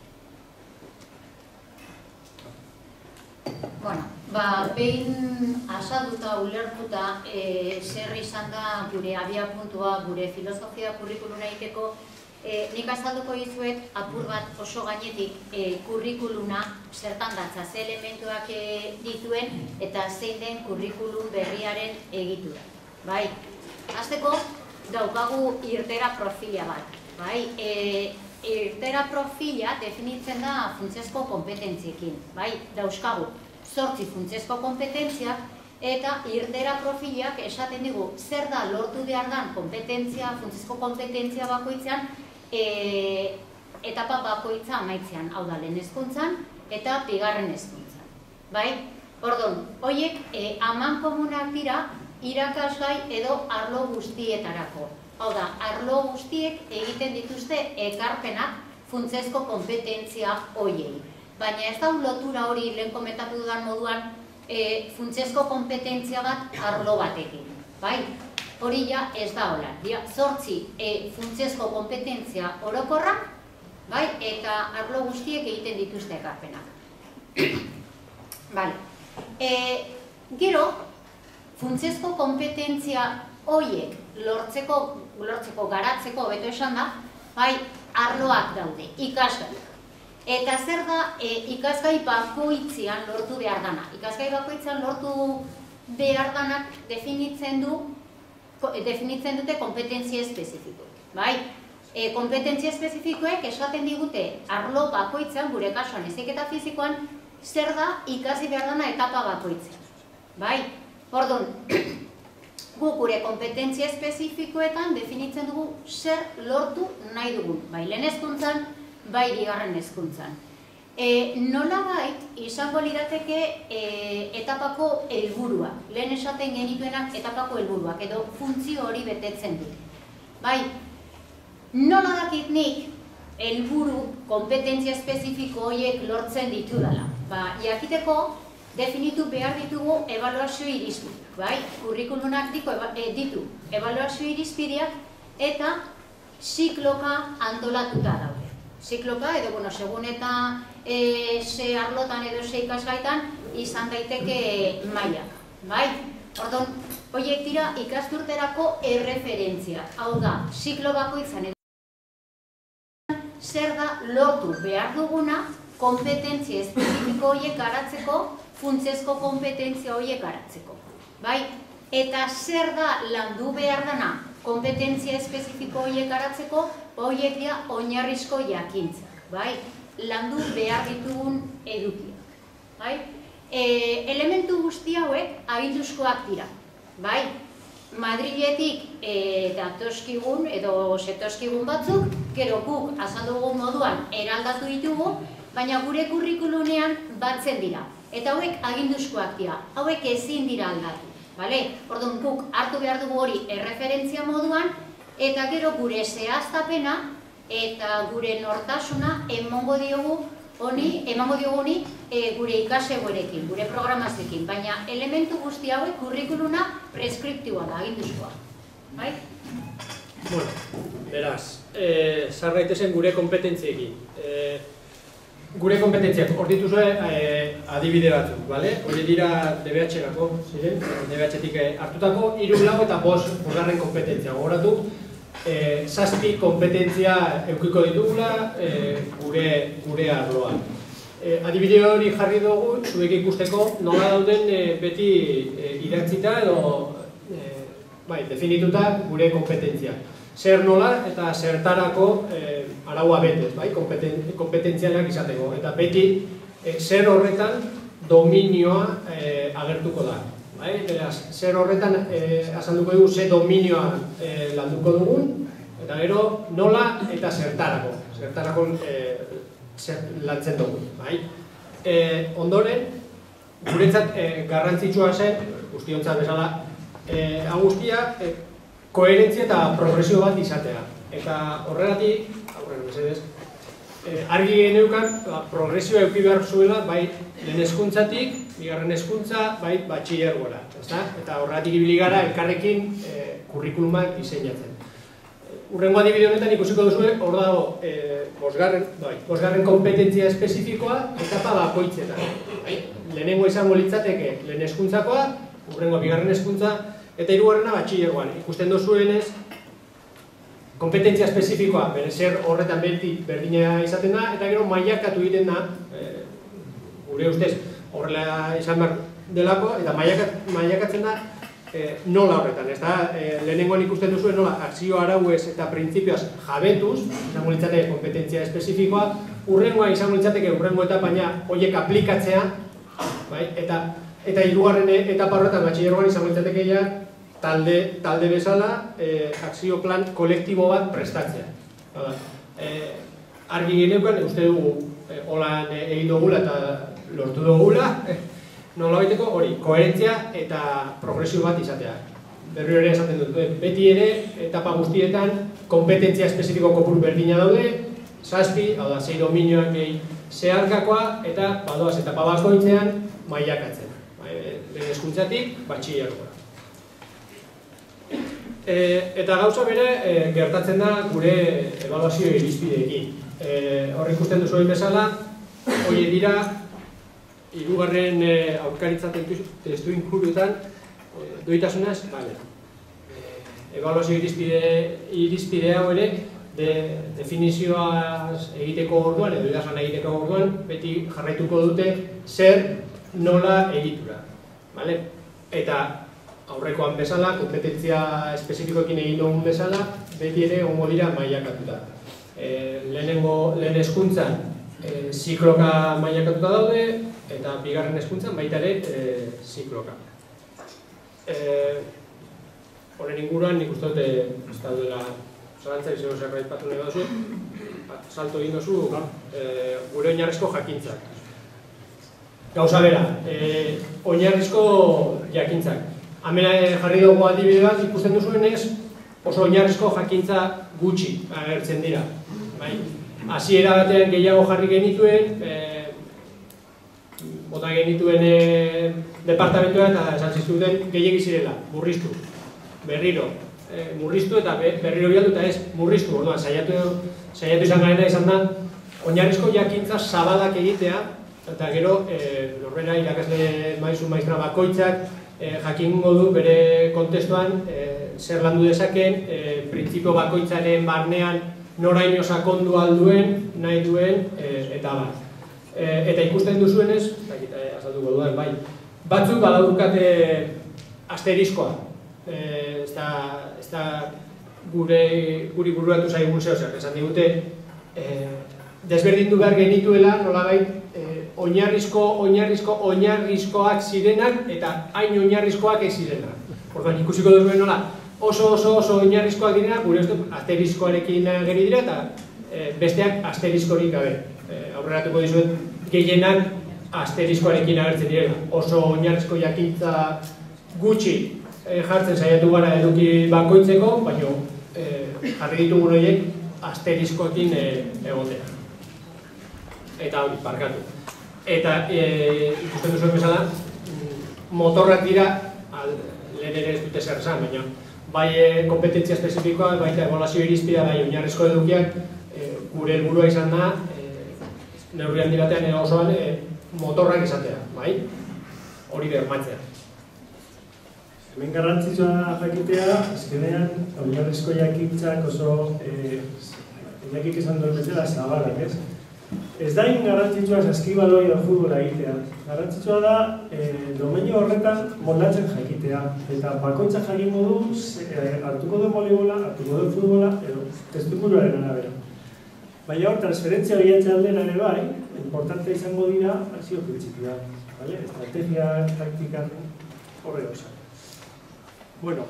Bueno, ba, behin azalduta, ulertuta, e, zer izan da gure abiapuntua, gure filosofia kurrikuluna egiteko, E, nik azalduko dizuet apur bat oso gainetik e, kurrikuluna zertan datza, ze elementuak e, dituen eta zein den kurrikulum berriaren egitura. Bai, hasteko daukagu irtera profila bat. Bai, e, irtera profila definitzen da funtsezko kompetentziekin. Bai, dauzkagu zortzi funtsezko kompetentziak eta irtera profilak esaten digu zer da lortu behar dan kompetentzia, funtsezko kompetentzia bakoitzean, E, etapa bakoitza amaitzean, hau da lehen hezkuntzan eta bigarren hezkuntzan. Bai? Orduan, horiek e, aman komunak dira irakasgai edo arlo guztietarako. Hau da, arlo guztiek egiten dituzte ekarpenak funtsezko kompetentzia horiei. Baina ez da lotura hori lehen komentatu dudan moduan e, funtsezko kompetentzia bat arlo batekin. Bai? Hori ja ez da hola. Zortzi e, funtsezko kompetentzia orokorra, bai, eta arlo guztiek egiten dituzte ekarpenak. Vale. E, gero, funtsezko kompetentzia horiek lortzeko, lortzeko garatzeko, beto esan da, bai, arloak daude, ikasgaiak. Eta zer da e, ikasgai bakoitzean lortu behar dana. Ikasgai bakoitzean lortu behar danak definitzen du definitzen dute kompetentzia espezifikoek. Bai? E, kompetentzia espezifikoek esaten digute arlo bakoitzean, gure kasuan heziketa fizikoan, zer da ikasi behar dana etapa bakoitzean. Bai? Orduan, gu gure kompetentzia espezifikoetan definitzen dugu zer lortu nahi dugun. Bai lehen hezkuntzan, bai bigarren hezkuntzan. E, nolabait izango lirateke e, etapako helburuak. Lehen esaten genituenak etapako helburuak edo funtzio hori betetzen dute. Bai, nola dakit nik helburu kompetentzia espezifiko horiek lortzen ditu dela. Ba, jakiteko definitu behar ditugu ebaluazio irizpideak. Bai, kurrikulunak ditu ebaluazio irizpideak eta zikloka antolatuta daude. Zikloka edo, bueno, segun eta e, ze arlotan edo ze ikasgaitan izan daiteke mailak. Bai? Orduan, horiek dira ikasturterako erreferentziak. Hau da, ziklo bakoitzan edo zer da lortu behar duguna kompetentzia espezifiko horiek garatzeko, funtsezko kompetentzia horiek garatzeko. Bai? Eta zer da landu behar dana kompetentzia espezifiko horiek garatzeko, horiek dira oinarrizko jakintzak, bai? Landu behar ditugun edukiak, bai? E, elementu guzti hauek aginduzkoak dira, bai? Madriletik e, datoskigun edo zetoskigun batzuk, gero guk azaldugun moduan eraldatu ditugu, baina gure kurrikulunean batzen dira. Eta hauek aginduzkoak dira, hauek ezin dira aldatu. Vale? Orduan guk hartu behar dugu hori erreferentzia moduan eta gero gure zehaztapena eta gure nortasuna emango diogu honi, emango diogu honi e, gure ikasegoerekin, gure programazioekin, baina elementu guzti hauek kurrikuluna preskriptiboa da, aginduzkoa. Bai? Bueno, beraz, eh, sar gaitezen gure kompetentziekin. Eh, Gure kompetentziak, hor dituzue eh, adibide batzuk, bale? Hori dira D B H-erako, ziren? D B H-etik hartutako, hiru lau eta bost bosgarren kompetentzia. Gogoratu, eh, zazpi kompetentzia eukiko ditugula eh, gure, gure arloan. Adibide hori jarri dugu, zuek ikusteko nola dauden beti idatzita edo definituta gure kompetentzia. Zer nola eta zertarako araua betez, kompetentzianak izateko. Eta beti zer horretan dominioa agertuko da. Zer horretan azalduko dugu, ze dominioa landuko dugun, eta gero nola eta zertarako. Zertarako lantzen dugu. Ondoren, guretzat garrantzitsua zen, guztiontzat bezala, guztia koherentzia eta progresio bat izatea. Eta horregatik, aurren mesedez, argi geneukan progresioa eduki behar zuela, bai lehen hezkuntzatik, bigarren hezkuntza, bai batxilergora. Eta horregatik ibili gara elkarrekin kurrikulumak diseinatzen. Urrengo adibide honetan ikusiko duzue, hor dago bosgarren kompetentzia espezifikoa etapa bakoitzetan. Lehenengo izango litzateke lehen hezkuntzakoa, urrengo bigarren hezkuntza, eta hirugarrena batxilergoan. Ikusten duzuenez, kompetentzia espezifikoa, bere zer horretan beti berdina izaten da, eta gero mailakatu egiten da, gure ustez horrela izan behar delako, eta mailakatzen da nola horretan, ez da, lehenengoan ikusten duzuen nola akzio arauez eta printzipioaz jabetuz, izango litzateke kompetentzia espezifikoa, urrengoa izango litzateke urrengo eta baina horiek aplikatzea, eta hirugarren etapa horretan batxilergoan izango litzateke ja talde bezala akzio plan kolektibo bat prestatzea. Argi geneukan, uste dugu holan egin dugula eta lortu dugula, nola baiteko hori, koherentzia eta progresio bat izatea. Berriro ere esaten dut, beti ere, etapa guztietan, kompetentzia espezifiko kopuru berdina daude, zazpi, hau da, zei dominioak gehi zeharkakoa, eta badoaz etapa bakoitzean mailakatzen. Lehen hezkuntzatik, batxilergora. Eta gauza bere, gertatzen da gure ebaluazio irizpideekin. Hor ikusten duzuen bezala, hori dira, hirugarren aurkaritza testu inguruetan doitasunaz, ebaluazio irizpide hau ere definizioaz egiteko orduan, edo idazlan egiteko orduan, beti jarraituko dute zer nola egitura. Eta aurrekoan bezala, kompetentzia espezifikoekin egin dugun bezala, beti ere ongo dira mailakatuta. Lehen hezkuntzan zikloka mailakatuta daude, eta bigarren hezkuntzan baita ere zikloka. Horren inguruan nik uste dute ez daudela zalantza izango zerbait patu nahi duzu, salto egin duzu gure oinarrizko jakintzak. Gauza bera, oinarrizko jakintzak. Hemen jarri dugu adibide bat ikusten duzuenez oso oinarrizko jakintza gutxi agertzen dira. Hasiera batean gehiago jarri genituen, bota genituen departamentua eta esan ziztuten gehiagi zirela, murriztu, berriro, murriztu eta berriro bialdu eta ez murriztu, orduan, saiatu izan garena izan da, oinarrizko jakintza zabalak egitea, eta gero, norbera irakasle maizu maistra bakoitzak, jakingo du bere kontestuan zer landu dezaken, printzipio bakoitzaren barnean noraino sakondu alduen, nahi duen, eta bat. Eta ikusten duzuenez, azalduko dudan, bai, batzuk badaukate asteriskoa, ez da guri buruatu zaigun zehozer, esan digute, desberdindu behar genituela, nolabait, oinarrizko, oinarrizko, oinarrizkoak zirenak eta hain oinarrizkoak ez zirenak. Orduan, ikusiko duzuen nola, oso oso oso oinarrizkoak direnak, gure uste asteriskoarekin geri dira eta besteak asteriskorik gabe. Aurreratuko dizuet, gehienak asteriskoarekin agertzen direla. Oso oinarrizko jakintza gutxi jartzen saiatu gara eduki bakoitzeko, baina jarri ditugun horiek asteriskoekin egotea. Eta hori, parkatu. Eta ikusten duzuen bezala, motorrak dira, lehen ere ez dute zer esan, baina bai kompetentzia espezifikoa, baita ebaluazio irizpidea, bai oinarrizko edukiak, gure helburua izan da, neurri handi batean osoan motorrak izatea, bai? Hori bermatzea. Hemen garrantzitsua jakitea, azkenean, oinarrizko jakintzak oso, jakik izan duen bezala, zabalak, ez? Ez da in garrantzitsua saskibaloi edo futbola egitea. Garrantzitsua da domeinu horretan moldatzen jakitea. Eta bakoitza jakingo du hartuko du voleibola, hartuko du futbola edo testuinguruaren arabera. Baina hor, transferentzia bilatzea aldera ere bai, importante izango dira akzio printzipioa. Estrategia, taktika, horre gauza. Bueno,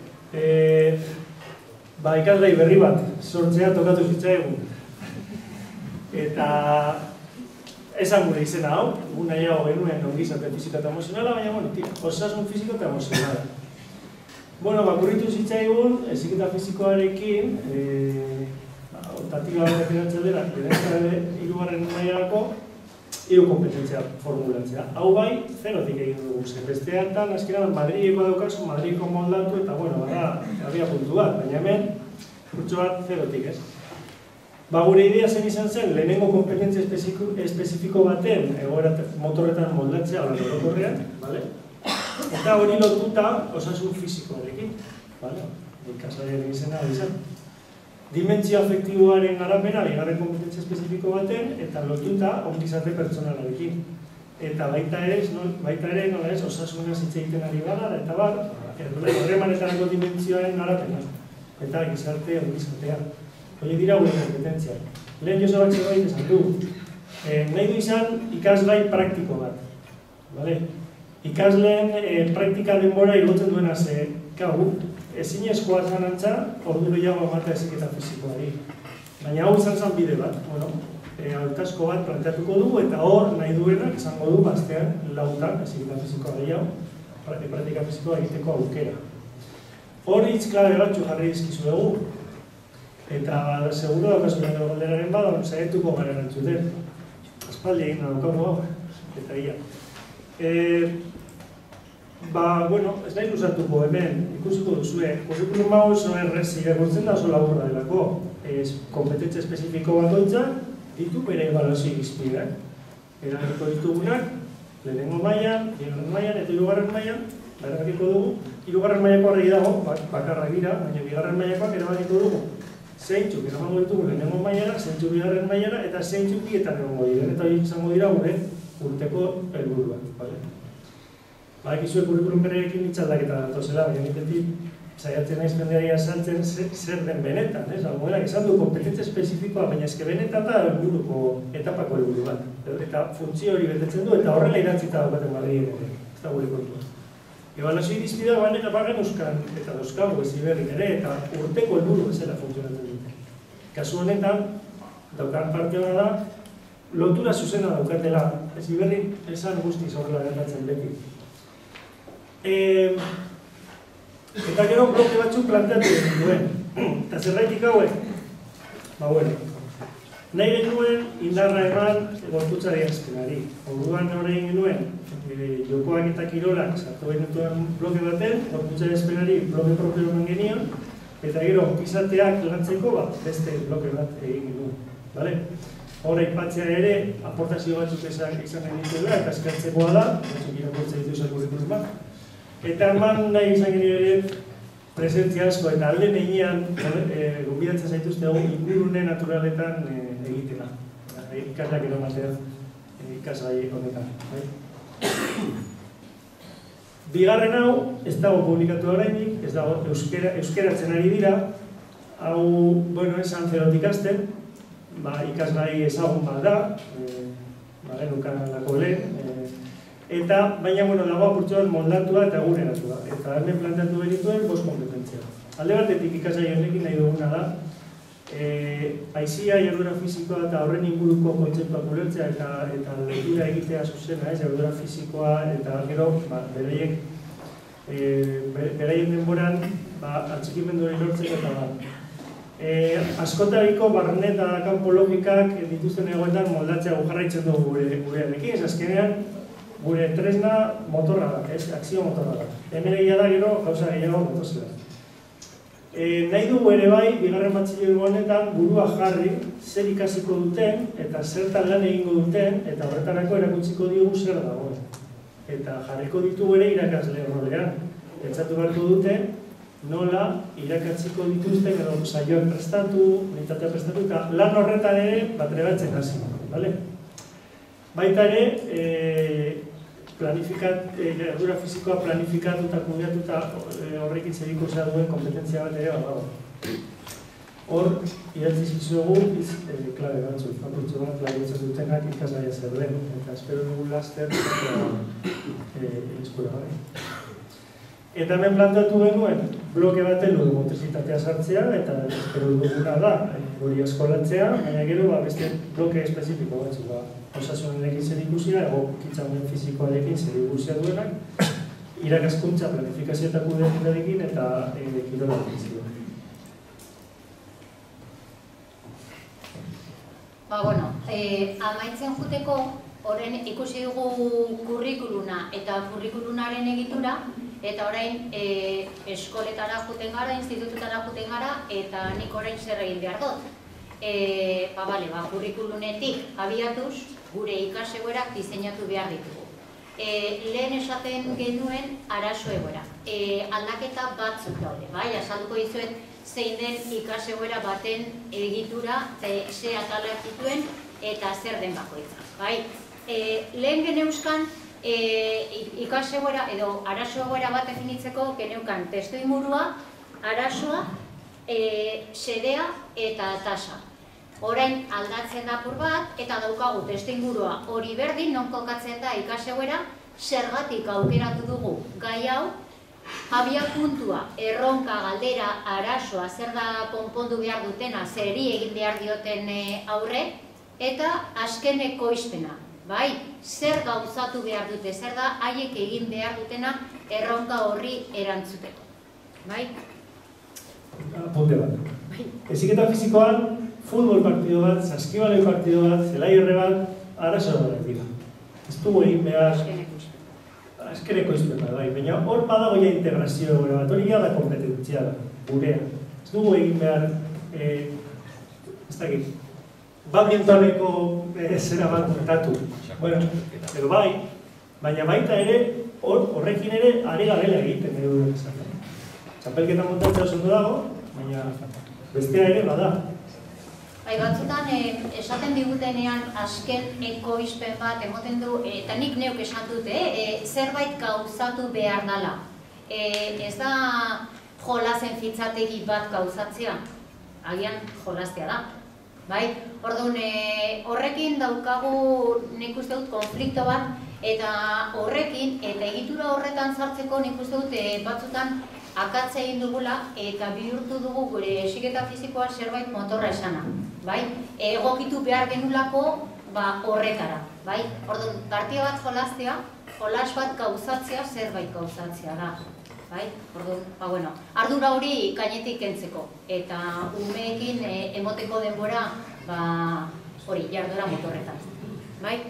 ba ikaslei berri bat sortzea tokatu zitzaigun. Eta esan gure izena hau, gu nahiago genuen ongizate fisiko eta emozionala, baina, bueno, tira, osasun fisiko eta emozionala. Bueno, bakurritu zitzaigun, heziketa fisikoarekin, otatiba bat eratzen dela, hirugarren mailarako, hiru kompetentzia formulatzea. Hau bai, zerotik egin dugu zen. Beste hartan, azkenan, Madrileko daukazu, Madrileko moldatu, eta, bueno, bada, abia puntu bat, baina hemen, kurtso bat, zerotik, ez? Ba, gure idea zen izan zen, lehenengo kompetentzia espezifiko baten, egoera motorretan moldatzea, hori orokorrean, bale? Eta hori lotuta, osasun fisikoarekin, bale? Ikaslariaren izena hori zen. Dimentsio afektiboaren arabera, bigarren kompetentzia espezifiko baten, eta lotuta ongizate pertsonalarekin. Eta baita ere, baita ere, nola ez, osasunaz hitz egiten ari gara, eta bar, horremanetarako dimentsioaren arabera. Eta gizarte ongizatea. Hori dira gure kompetentzia. Lehen Josebak zerbait esan du. Nahi du izan ikasgai praktiko bat. Ikasleen praktika denbora igotzen duena ze, gau, ezin eskoa zan antza, ordu gehiago ematea heziketa fisikoari. Baina hau izan zen bide bat, bueno, hautasko bat planteatuko dugu, eta hor nahi duenak izango du baztean lautan heziketa fisikoa gehiago, praktika fisikoa egiteko aukera. Hor hitz klabe batzu jarri dizkizu dugu, eta seguro daukazu gero galderaren bada, zaituko garen antzuten. Aspaldi egin daukago hau, eta ia. Ba, bueno, ez nahi luzatuko hemen, ikusiko duzue, kurrikulum hau oso errez irakurtzen da oso laburra delako. Kompetentzia espezifiko bakoitza ditu bere ebaluazio irizpideak. Eragiko ditugunak, lehenengo mailan, bigarren mailan eta hirugarren mailan, erabakiko dugu. Hirugarren mailako argi dago, bakarrak dira, baina bigarren mailakoak erabakiko dugu. Zeintzuk eramango ditugu lehenengo mailara, zeintzuk bigarren mailara, eta zeintzuk bietan egongo dira. Eta hori izango dira gure urteko helburuak, bale? Ba, ekizue kurrikulum berrekin itxaldaketa datozela, baina nitetik saiatzen naiz jendeari azaltzen zer den benetan, ez? Algoenak esan du kompetentzia espezifikoa, baina eske benetan da helburuko etapako helburu bat. Eta funtzio hori betetzen du, eta horrela idatzita daukaten Madrilen ere, ez da gure kontua. Ebaluazio irizpidea banek apagen euskan, eta dauzkagu ez iberrik ere, eta urteko helburu bezala funtzionatzen dute. Kasu honetan, daukan parte hona da, lotura zuzena daukatela, ez iberrik esan guztiz horrela gertatzen beti. Eta gero bloke batzuk planteatu duen. Eta zerraitik hauek? Ba, bueno, nahi genuen indarra eman gorputzari azkenari. Orduan hori egin genuen, jokoak eta kirolak sartu genituen bloke baten, gorputzari azkenari bloke propio eman genion, eta gero izateak lantzeko beste bloke bat egin genuen. Hora ipatzea ere, aportazio batzuk izan genituela, eta eskartzekoa da, batzuk irakurtzen dituzak kurrikuluma. Eta eman nahi izan genio ere presentzia asko eta alde negian gombidatzen zaituzte hau ingurune naturaletan egitela. Ikaslak eromatea ikasgai honetan. Bigarren hau, ez dago publikatu oraindik, ez dago euskeratzen ari dira. Hau, bueno, esan zerotik azten, ikasgai ezagun bat da, genukan lako lehen, eta, baina, bueno, dago apurtxo bat moldatua eta eguneratua. Eta hemen planteatu benituen, bost kompetentzia. Alde batetik ikasgai honekin nahi duguna da, aizia, jarduera fisikoa eta horren inguruko kontzeptuak ulertzea eta lekura egitea zuzena, jarduera fisikoa eta gero, beraiek, beraien denboran, atxikimendu hori lortzeko eta bat. Askotariko barne eta kanpo logikak dituzten egoetan moldatzea jarraitzen dugu gurearekin, ez azkenean, gure tresna motorra da, ez, akzio motorra da. Hemen egia da gero, gauza gehiago motozela. Nahi dugu ere bai, bigarren batxilego honetan burua jarri zer ikasiko duten eta zertan lan egingo duten eta horretarako erakutsiko digu zer dagoen. Eta jarriko ditugu ere irakasle rolean. Pentsatu beharko dute nola irakatziko dituzten edo saioak prestatu, unitatea prestatu eta lan horretan ere batrebatzen hasi. Baita ere, ardura fisikoa planifikatu eta kudeatuta horrekin zerikusia duen kompetentzia bat ere badago. Hor, idatzi zizuegu, klabe batzuk, apurtzu bat, laguntzen dutenak ikasgaia zer den, eta espero dugu laster eskura bai. Eta hemen plantatu genuen, bloke baten dugu montesitatea sartzea, eta espero duguna da, hori eskolatzea, baina gero beste bloke espezifiko batzuk, osasunarekin zerikusia, egokitzapen fisikoarekin zerikusia duenak, irakaskuntza, planifikazio eta kudeaketarekin eta kirolarekin zioa. Ba, bueno, amaitzen juteko, horren ikusi dugu kurrikuluna eta kurrikulunaren egitura, eta orain eskoletara juten gara, institututara juten gara, eta nik orain zer egin behar dut. Ba, bale, ba, kurrikulunetik abiatuz, gure ikasegoerak diseinatu behar ditugu. Lehen esaten genuen arazo egoera. Aldaketa batzuk daude, bai, azalduko dizuet zein den ikasegoera baten egitura, ze atalak dituen eta zer den bakoitza, bai. Lehen geneuzkan ikasegoera edo arazo egoera bat definitzeko geneukan testu ingurua, arazoa, xedea eta tasa. Orain aldatzen da apur bat, eta daukagu testu ingurua hori berdin, non kokatzen da ikasegoera, zergatik aukeratu dugu gai hau, abia puntua, erronka, galdera, arazoa, zer da konpondu behar dutena, zeri egin behar dioten aurre, eta azken ekoizpena, bai, zer gauzatu behar dute, zer da haiek egin behar dutena erronka horri erantzuteko, bai? Apunte bat. Heziketa fisikoan, futbol partido bat, saskibaloi partido bat, zelai horre bat, arazo bat dira. Ez dugu egin behar... Azkeneko izpena, bai, baina hor badago ja integrazio egoera bat, hori da kompetentzia da, gurea. Ez dugu egin behar, ez dakit, badmintoneko zera bat kontatu. Bueno, edo bai, baina baita ere, horrekin ere, ari garela egiten edo esaten. Txapelketa montatzea oso ondo dago, baina bestea ere bada. Bai, batzutan esaten digutenean azken ekoizpen bat emoten du, eta nik neuk esan dute, zerbait gauzatu behar dela. Ez da jolasen fitzategi bat gauzatzea, agian jolaztea da. Bai, orduan horrekin daukagu nik uste dut konflikto bat, eta horrekin, eta egitura horretan sartzeko nik uste dut batzutan akatze egin dugula eta bihurtu dugu gure heziketa fisikoa zerbait motorra esana, bai? Egokitu behar genulako horretara, bai? Orduan, partida bat jolaztea, jolas bat gauzatzea zerbait gauzatzea da, bai? Orduan, ba bueno, ardura hori gainetik kentzeko eta umeekin emoteko denbora, ba hori, jardura motorretan, bai?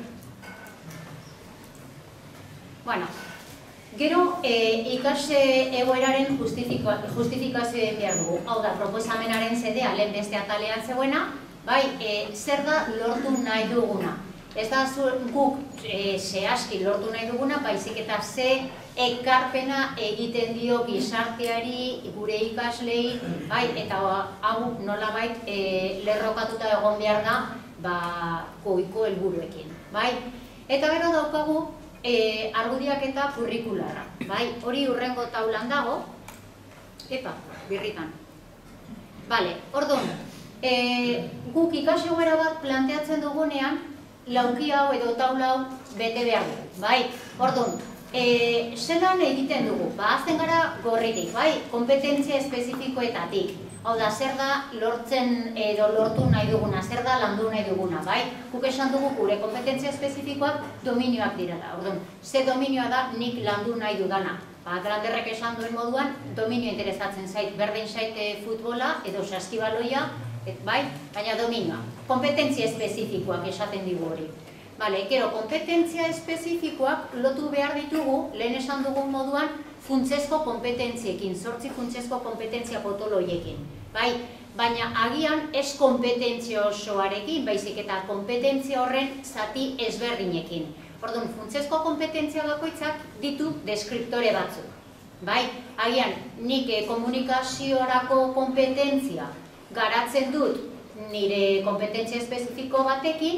Bueno, gero, ikase egoeraren justifikazio behar dugu. Hau da, proposamenaren zedea lehen beste atalean zegoena, bai, zer da lortu nahi duguna. Ez da guk zehazki lortu nahi duguna, baizik eta ze ekarpena egiten dio gizarteari, gure ikaslei, bai, eta hau nolabait lerrokatuta egon behar da, ba, goiko helburuekin, bai. Eta gero daukagu, argudiak eta kurrikulara, bai, hori hurrengo taulan dago, epa, birritan. Bale, orduan, guk ikasegoera bat planteatzen dugunean, lauki hau edo taula hau bete behar du, bai, orduan, zelan egiten dugu, ba, azten gara gorritik, bai, kompetentzia espezifikoetatik, hau da, zer da lortzen edo lortu nahi duguna, zer da landu nahi duguna, bai? Guk esan dugu gure kompetentzia espezifikoak dominioak direla, orduan, ze dominioa da nik landu nahi dudana. Ba, Granderrek esan duen moduan, dominio interesatzen zait, berdin zait futbola edo saskibaloia, bai? Baina dominioa, kompetentzia espezifikoak esaten digu hori. Bale, gero, kompetentzia espezifikoak lotu behar ditugu, lehen esan dugun moduan, funtsezko kompetentziekin, zortzi funtsezko kompetentzia potoloiekin. Bai, baina agian ez kompetentzia osoarekin, baizik eta kompetentzia horren zati ezberdinekin. Orduan, funtsezko kompetentzia bakoitzak ditu deskriptore batzuk. Bai, agian nik komunikaziorako kompetentzia garatzen dut nire kompetentzia espezifiko batekin,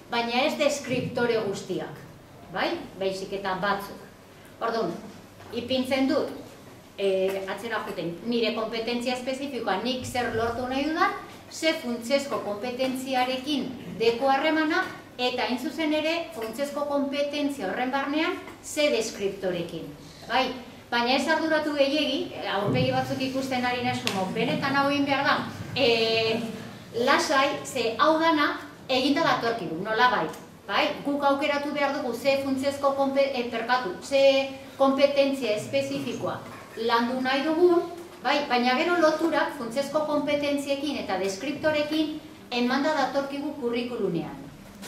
baina ez deskriptore guztiak, bai? Baizik eta batzuk. Orduan, ipintzen dut, atzera juten, nire kompetentzia espezifikoa nik zer lortu nahi dudan, ze funtsezko kompetentziarekin deko harremana, eta hain zuzen ere, funtsezko kompetentzia horren barnean, ze deskriptorekin. Bai? Baina ez arduratu gehiegi, aurpegi batzuk ikusten ari nesumo, benetan hau egin behar da, lasai, ze hau dana eginda datorkigu, nola bai. Guk aukeratu behar dugu ze funtsezko kompetentzia espezifikoa landu nahi dugu, baina gero loturak funtsezko kompetentziekin eta deskriptorekin emanda datorkigu kurrikulunean.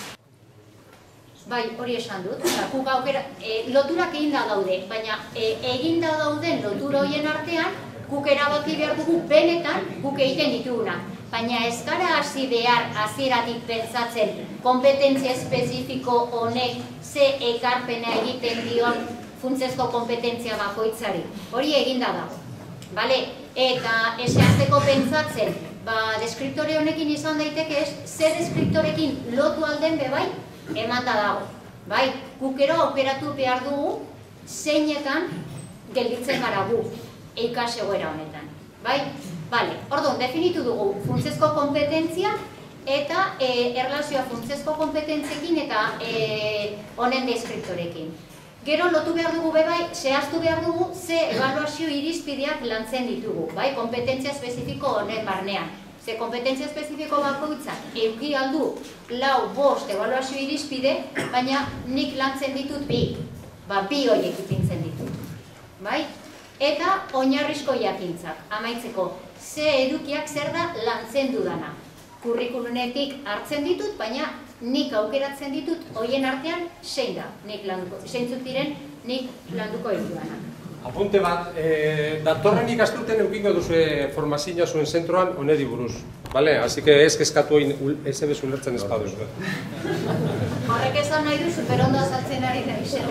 Bai, hori esan dut, loturak eginda daude, baina eginda dauden lotura horien artean, guk erabaki behar dugu benetan guk egiten dituguna. Baina ez gara hasi behar hasieratik pentsatzen kompetentzia espezifiko honek ze ekarpena egiten dion funtsezko kompetentzia bakoitzari. Hori eginda dago. Eta eseazteko pentsatzen, deskriptore honekin izan daiteke ez, ze deskriptorekin lotu alden bebai, emanda dago. Gukero aukeratu behar dugu zeinetan gelditzen gara gu ikasegoera honetan. Orduan, definitu dugu funtsezko kompetentzia eta erlazioa funtsezko kompetentziekin eta honen deskriptorekin. Gero lotu behar dugu bebai, zehaztu behar dugu ze ebaluazio irizpideak lantzen ditugu, kompetentzia espezifiko honen barnean. Ze kompetentzia espezifiko bakoitzak eduki aldu lau bost ebaluazio irizpide, baina nik lantzen ditut bi, bi horiek ipintzen ditut. Eta oinarrizko jakintzak, amaitzeko, ze edukiak zer da lantzen dudana. Kurrikulunetik hartzen ditut, baina nik aukeratzen ditut horien artean zein da, zeintzuk diren nik landuko ditudanak. Apunte bat, datorren ikasturten eukingo duzu formazioa zuen zentroan honeri buruz. Así que ez kezkatu ez ebez ulertzen ez baduz. Horrek esan nahi du superondo azaltzen ari nahi zen.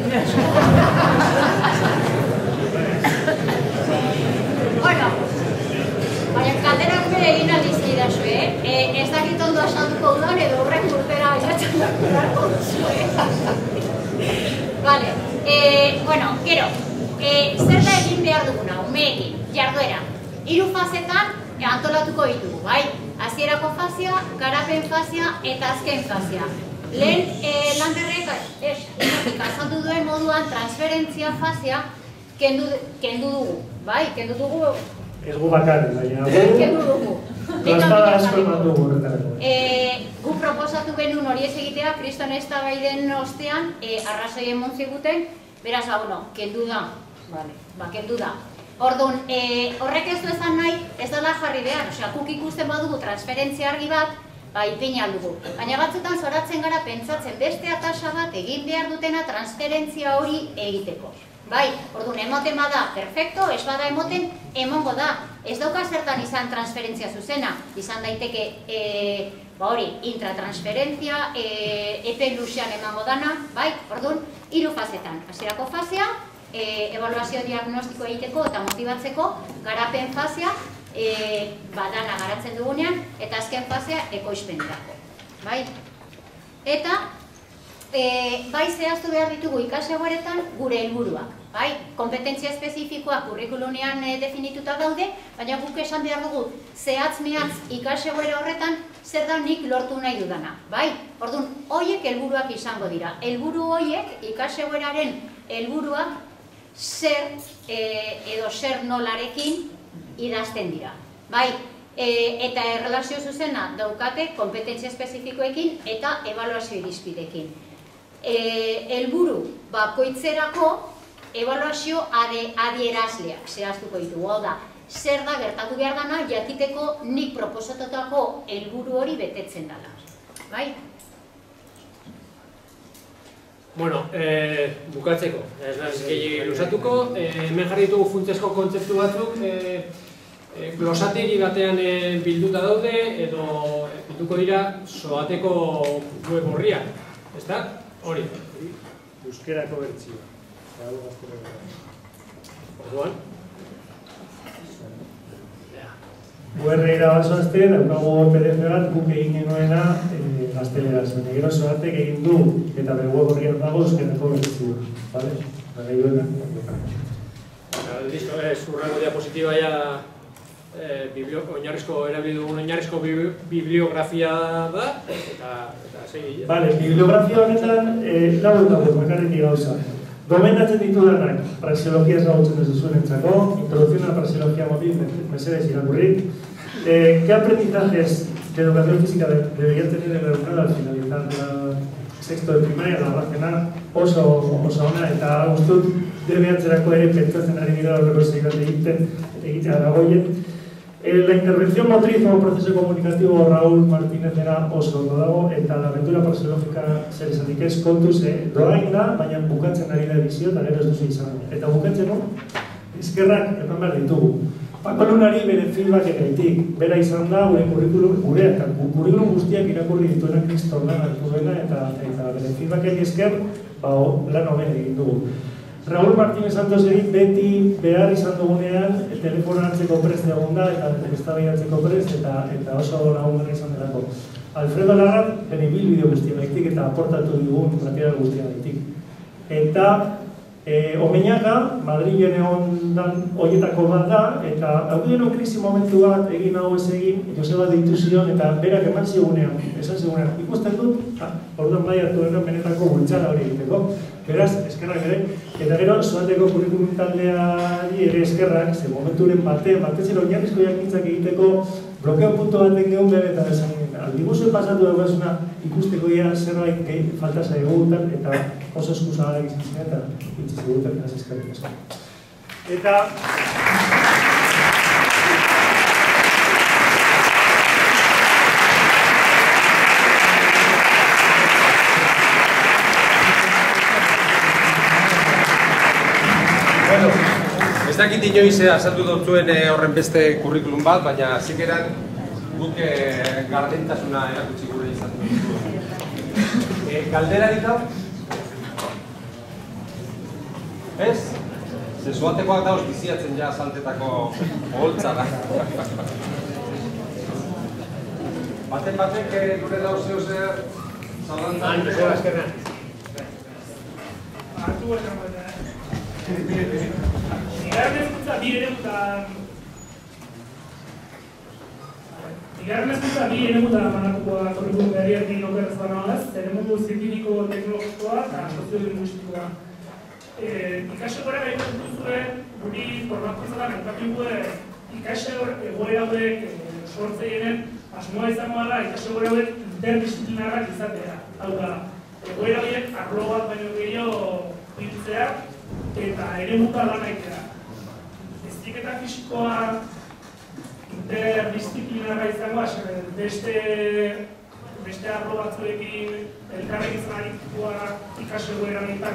Bueno, baina kalderak bere egin aldizei da zue, ez dakit ondo asalduko dudan edo horrek urtera jatzen dakurako zue. Vale, bueno, gero, zer da egin behar duguna, umeekin, jarduera. Hiru fasetan antolatuko ditugu, bai? Hasierako fazea, garapen fazea eta azken fazea. Lehen Landerrek azaldu duen moduan transferentzia fazea kendu dugu, bai? Kendu dugu... Ez gu bakarren, baina... Kendu dugu. Klastada asko eman dugu horretarako. Gu proposatu genuen hori ez egitea, kriston ez da baiden ostean, arrazoi emon ziguten, beraz, hau no, kendu da. Ba, kendu da. Orduan, horrek ez du esan nahi, ez dela jarri behar, osea, guk ikusten badugu transferentzia argi bat, ba, ipini aldugu. Baina batzutan zoratzen gara pentsatzen beste atasa bat egin behar dutena transferentzia hori egiteko. Bai, orduan, emoten bada, perfecto, ez bada emoten, emongo da. Ez dauka zertan izan transferentzia zuzena, izan daiteke, ba hori, intratransferentzia, epe luzean emango dana, bai, orduan, hiru fasetan. Hasierako fasea, ebaluazio diagnostiko egiteko eta motibatzeko, garapen fasea, badana garatzen dugunean, eta azken fasea ekoizpenirako. Eta, bai zehaztu behar ditugu ikasegoeretan gure helburuak. Kompetentzia espezifikoak kurrikulunean definituta daude, baina guk esan behar dugu zehatz-mehatz ikasegoera horretan zer da nik lortu nahi dudana. Orduan, horiek helburuak izango dira. Helburu horiek ikasegoeraren helburuak zer edo zer nolarekin idazten dira. Eta errelazio zuzena daukate kompetentzia espezifikoekin eta ebaluazio irizpidekin. Helburu bakoitzerako ebaluazio adierazleak zehaztuko ditugu. Hau da, zer da gertatu behar dana jakiteko nik proposatutako helburu hori betetzen dela. Bai? Bueno, bukatzeko, ez nahiz gehiagik lusatuko, hemen jarri ditugu funtsezko kontzeptu batzuk, glosategi batean bilduta daude, edo bilduko dira zoateko web horriak, ez da? Hori. Euskerako bertsioa. Orduan? U R ira bazoazte, daukago P D F bat guk egin genuena gazteleraz, baina gero zoatek egin du, eta bere web horrian dago euskerako berrizu, bale? Baina duena, listo, ez, urrengo diapositiba ja oinarrizko erabili dugun oinarrizko bibliografia da, eta segi. Bale, bibliografia honetan, lau dago, bakarrik gauza. Gomendatzen ditu danak, praxeologia ezagutzen ez duzuen entzako, introducción a la praxeología móvil, mesedez irakurri. ¿Qué aprendizajes de educación física debería tener el alumnado al finalizar la sexto de primaria, la razena oso ona, eta guztut debeatzerako ere pentsatzen ari dira horreko zeigat egiten, egitea dagoien. La intervención motriz como proceso comunicativo Raúl Martínez era oso ondo dago, eta la aventura praxeológica zer esatik ez kontuz, doain da, baina bukatzen ari da edizio, eta gero ez duzu izan. Eta bukatzen no, eskerrak eman behar ditugu. Pako Lunari bere feedback egaitik, bera izan da, gure kurrikulum, gure eta kurrikulum guztiak irakurri dituena kriston lan hartu duena, eta bere feedback esker, lan hoben egin dugu. Raúl Martínez Santos egin beti behar izan dugunean telefono hartzeko prest egon da eta eztabaidatzeko prest eta oso lagungarri izan delako. Alfredo Larran bere bilbideo guztien gaitik eta aportatu digun material guztien gaitik. Eta Omeñaga, Madrilen egon dan horietako bat da, eta haudien krisi momentu bat egin hau ez egin, Joseba deitu zion eta berak eman zigunean, esan zigunean, ikusten dut, orduan bai hartu dena benetako bultzara hori egiteko. Beraz, eskerrak ere, eta gero, zoateko kurrikulum taldeari ere eskerrak, ze momenturen bate, batez ere oinarrizko jakintzak egiteko blokeo punto baten gehun behar eta esan aldibuzuen pasatu dagoazuna ikusteko ia zerbait gehi falta zaigutan eta oso eskusagalak izan zen eta itzi zaigutan eta eskerrik asko. Eta... Ez dakit inoiz azaldu dutzuen horren beste kurrikulum bat, baina zikeran guk gardentasuna erakutsi gure izan dugu. Galderarik da? Ez? Ze zoatekoak dauz biziatzen ja saltetako oholtza da. Baten batek gure dauz zeo zer zalantzak? Ah, nire zera eskerrean. Artu bat baina. Bigarren hezkuntza bi eremutan Bigarren hezkuntza bi eremutan banatuko da kurrikulum berriarekin okerrez banagaz, eremu zientifiko teknologikoa eta soziolinguistikoa. Ikasle gora gaitu duzuen, guri formakuntzatan aipatu ikasle egoera hauek sortzeinen asmoa izango da ikasle egoera hauek interdisciplinarrak izatea. Hau da, egoera horiek arlo bat baino gehiago biltzea eta eremuka lan aitea. Heziketa fisikoa interdisciplinarra izango, beste beste arlo batzuekin elkarrekin izan aritukoa ikasle egoera honetan.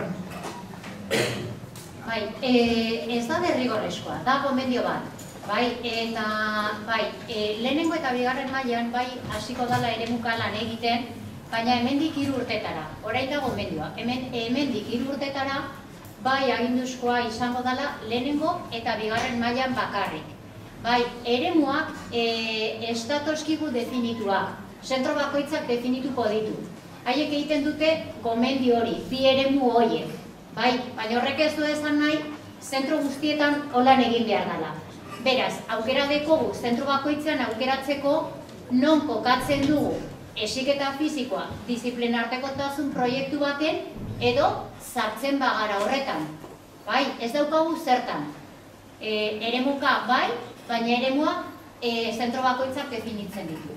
Bai, ez da derrigorrezkoa, da gomendio bat. Bai, eta bai, lehenengo eta bigarren mailan bai hasiko dala eremuka lan egiten, baina hemendik hiru urtetara. Orain da gomendioa. Hemendik hiru urtetara bai aginduzkoa izango dela lehenengo eta bigarren mailan bakarrik. Bai, eremuak ez datozkigu definituak, zentro bakoitzak definituko ditu. Haiek egiten dute gomendio hori, bi eremu horiek. Bai, baina horrek ez du esan nahi, zentro guztietan holan egin behar dela. Beraz, aukera dekogu, zentro bakoitzean aukeratzeko non kokatzen dugu heziketa fisikoa, disiplinartekotasun proiektu baten, edo sartzen bagara horretan. Bai, ez daukagu zertan. Eremuka bai, baina eremua zentro bakoitzak definitzen ditu.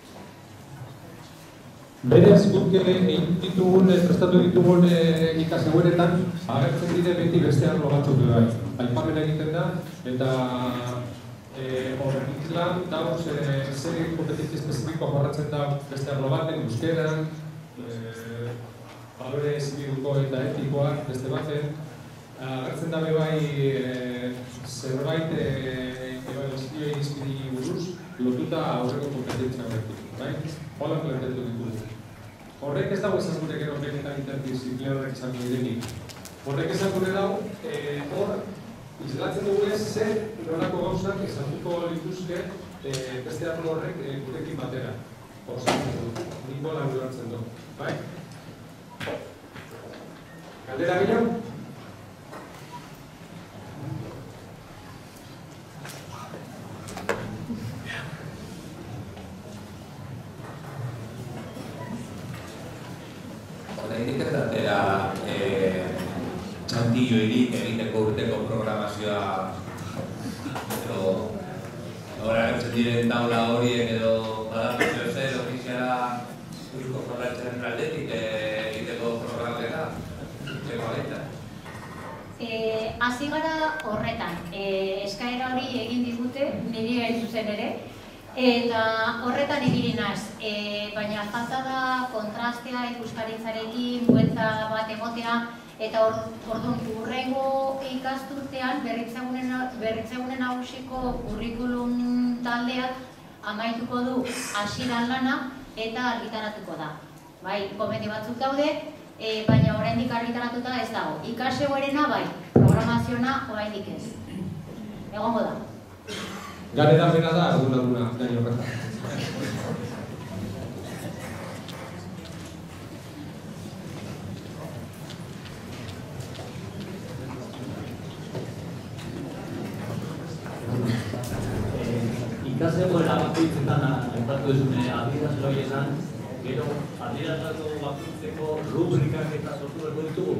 Berez, guk egin ditugun, prestatu ditugun ikasegueretan, agertzen dide beti beste arlo batzuk bai. Aipamena egiten da, eta horretitlan dauz zer kompetizio espezifiko jorratzen da beste arlo baten, euskeran, balore zibiluko eta etikoak beste baten. Agertzen dabe bai zerbait ebaluazio irizpidei buruz lotuta aurreko kompetentzia horretik, bai? Hola planteatu ditugu. Horrek ez dago esan gure gero benetan interdisciplinarrak izango direnik. Horrek esan gure dago, hor, islatzen dugu ez zer nolako gauzak ezagutko lituzke beste arlo horrek gurekin batera. osatzen du, nik bola ulertzen du, bai? Galdera gehiago? Egiten zatera txantilloirik egiteko urteko programazioa edo horra eutzen diren taula horiek edo badakizio zer ofiziala Eusko Jaurlaritzaren aldetik egiteko programaketa zeko ageita? Hasi gara horretan, eskaera hori egin digute, niri hain zuzen ere, eta horretan ibili naiz, baina falta da kontrastea ikuskaritzarekin, buelta bat emotea, eta orduan hurrengo ikasturtean berritzegunen nagusiko curriculum taldeak amaituko du hasieran lana eta argitaratuko da. Bai, gomendio batzuk daude, baina oraindik argitaratuta ez dago. Ikasegoarena bai, programaziona oraindik ez. Egongo da. Galera bera da, ardunaduna, gai horretan. Ikasegoera bakoitzetan aipatu duzune adierazle horietan, gero adierazle bakoitzeko rubrikak eta sortu behar ditugu?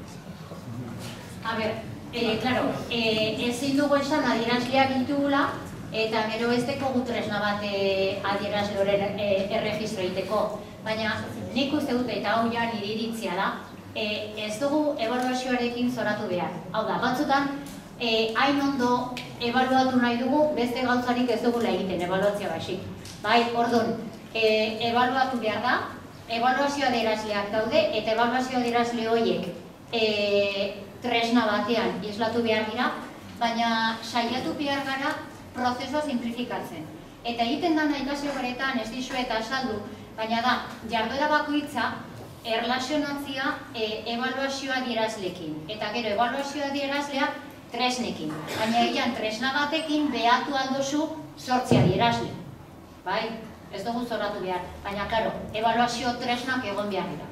A ber, claro, ezin dugu esan adierazleak ditugula, eta gero ez dekogu tresna bat adierazle horren erregistro egiteko. Baina nik uste dute, eta hau ja nire iritzia da, ez dugu ebaluazioarekin zoratu behar. Hau da, batzutan, hain ondo ebaluatu nahi dugu, beste gauzarik ez dugula egiten ebaluazioa basik. Bai, orduan, ebaluatu behar da, ebaluazio adierazleak daude, eta ebaluazio adierazle horiek tresna batean islatu behar dira, baina saiatu behar gara prozesua simplifikatzen. Eta egiten dana ikasegoaretan ez dizuet azaldu, baina da, jarduera bakoitza erlazionatzia ebaluazio adierazlekin. Eta gero, ebaluazio adierazlea tresnekin. Baina egian tresna batekin behatu aldozu sortzi adierazle. Bai, ez dugu zoratu behar. Baina, karo, ebaluazio tresnak egon behar dira.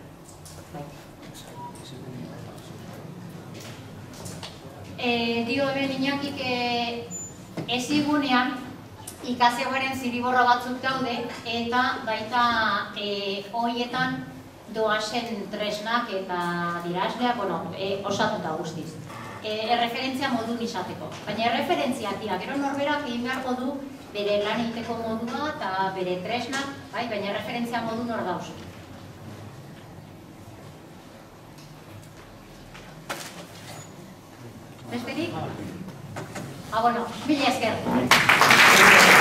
Dio hemen Iñakik ezigunean ikasegoaren ziriborra batzuk daude eta baita horietan doazen tresnak eta adierazleak osatuta guztiz. Erreferentzia modun izateko. Baina erreferentziak dira, gero norberak egin beharko du bere lan egiteko modua eta bere tresnak, baina erreferentzia modun hor dauz. Besterik? Ah, bueno, mila esker.